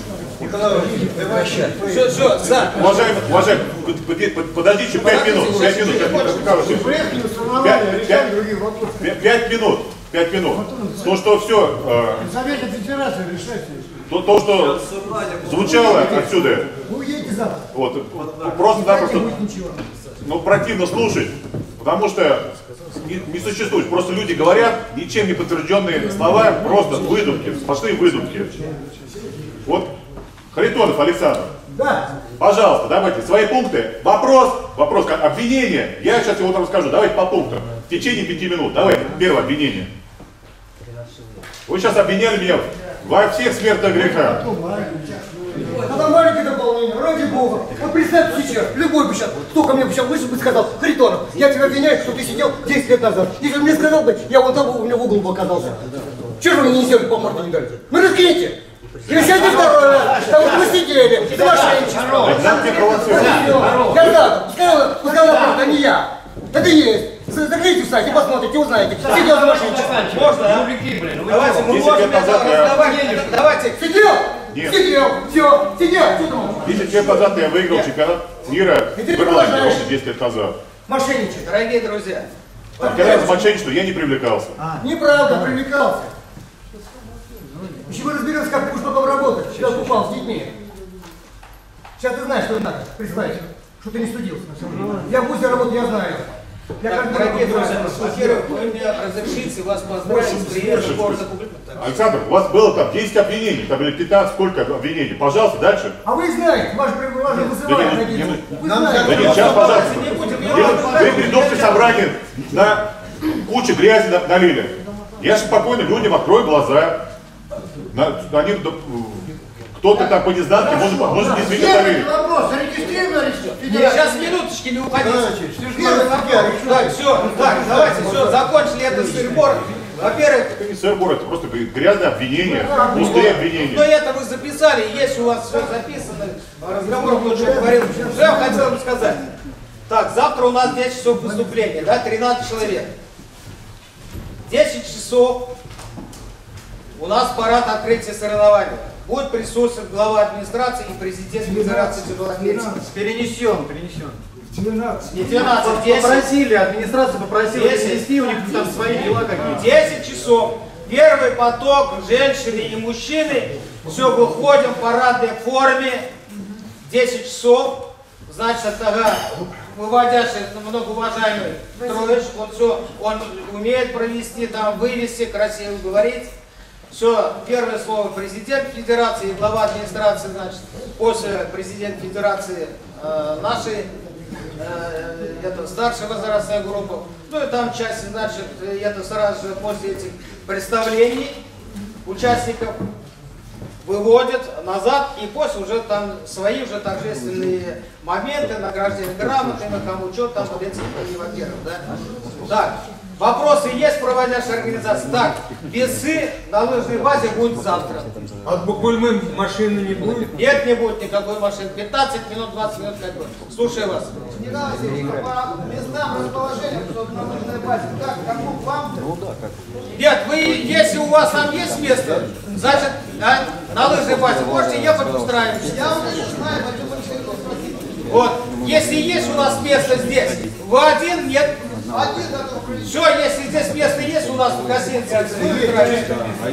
Все, все, за. Уважаемый, уважаемый, под- под- под- подождите пять минут, пять минут, пять минут, Михайлович. Пять- пять- пять- Пять минут, пять минут. То, что все, Совет Федерации решайте. то, то, что звучало отсюда, Вы уедете завтра. вот, просто-напросто, Не будет ничего. ну, противно слушать, потому что не, не существует. Просто люди говорят ничем не подтвержденные слова, просто выдумки, сплошные выдумки. Вот, Харитонов Александр, Да. пожалуйста, давайте свои пункты. Вопрос, вопрос, как обвинение. Я сейчас его расскажу. Давайте по пунктам. В течение пяти минут. Давайте, первое обвинение. Вы сейчас обвиняли меня во всех смертных грехах. Надо маленькое дополнение, ради бога. Вот представьте сейчас, любой бы сейчас, кто ко мне бы сейчас вышел бы и сказал, Харитонов, я тебя обвиняю, что ты сидел десять лет назад. Если бы мне сказал бы, я вот там у меня в угол бы оказался. Чего же вы мне не сделали, по морде не дали? Ну раскиньте! Или сядьте второе, там вот вы сидели, за мошенничество. Экзамен провоцирует. Я знаю, сказала, сказала правда, не я. Это есть. Загляните в сайт и посмотрите, узнаете. Сидел за мошенничество. Можно, а? Давайте, мы Десять можем лет назад это я- раздавать. Давайте. Сидел! Нет. Сидел! Все, сидел! Что думал? Десять лет назад я выиграл чемпионат мира И в ты Ирландии, продолжаешь. ровно десять лет назад. Мошенничать. Дорогие друзья, А когда я за мошенничество, я не привлекался. Неправда, привлекался. Еще мы разберемся, как ты будешь потом работать. Сейчас упал с детьми. Сейчас ты знаешь, что надо. Представь, что ты не студился. Я в ВУЗе работаю, я знаю. Я так, каждый дорогие день друзья, знаю. во-первых, вы мне разрешите вас поздравить с приездом в город Кублька. Александр, у вас было там десять обвинений, там были пятнадцать, сколько обвинений? Пожалуйста, дальше. А вы знаете, ваш ваше вызывает Да на не- дело. не- Вы Да знаете. нет, сейчас, пожалуйста. Не будем, не Вы, будем. вы придумайте собрание, на кучу грязи на- налили. Я же спокойно людям открою глаза. На, они, да, кто-то там по незнанке может, может не светить Первый вопрос, зарегистрировали все? Сейчас минуточки, не уходите. Первый вопрос. Так, все, так, давайте, все, закончили этот сыр-бор. Во-первых, Это не сыр-бор, это просто грязное обвинение, пустые но обвинения. это вы записали, есть у вас все записано, разговор кто что говорил. Что я хотел вам сказать? Так, завтра у нас десять часов выступления, да, тринадцать человек. десять часов у нас парад открытия соревнований. Будет присутствовать глава администрации и президент Федерации тяжелоатлетики. Перенесен, перенесен. Не двенадцать, десять. Попросили, администрация попросила Десять. перенести, у них там свои дела какие-то. десять часов. Первый поток, женщины и мужчины. Все, выходим в парадной форме. десять часов. Значит, ага, выводящий, многоуважаемый Петрович, он все, он умеет провести, там, вывести, красиво говорить. Все, первое слово президент Федерации, глава администрации, значит, после президента Федерации э, нашей э, это старшая возрастная группа. Ну и там часть, значит, это сразу же после этих представлений участников выводят назад, и после уже там свои уже торжественные моменты, награждение грамотами, кому что там, в принципе, во-первых, да? Так, вопросы есть, проводящая организация? Так, весы на лыжной базе будут завтра. От Букульмы машины не будет? Нет, не будет никакой машины. пятнадцать минут, двадцать минут как бы. Слушаю вас. Николай Васильевич, по местам расположения, чтобы на лыжной базе, как, кому вам? Ну да, как. Нет, вы, если у вас там есть место, значит, а, на лыжной базе можете ехать устраиваться. Я уже не знаю, почему не хотел спросить. Вот, если есть у нас место здесь, вы один, нет? Один готов прийти. Все, если здесь место есть у нас в гостинице, вы устраиваете.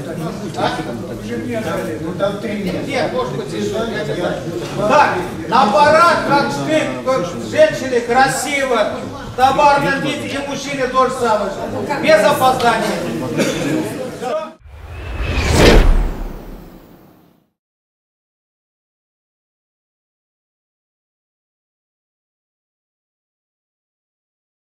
Ну там три места. Нет, может быть, еще не обязательно. Так, на парад, как штык, как женщины красиво, в товарном виде, и мужчины то же самое. Без опоздания.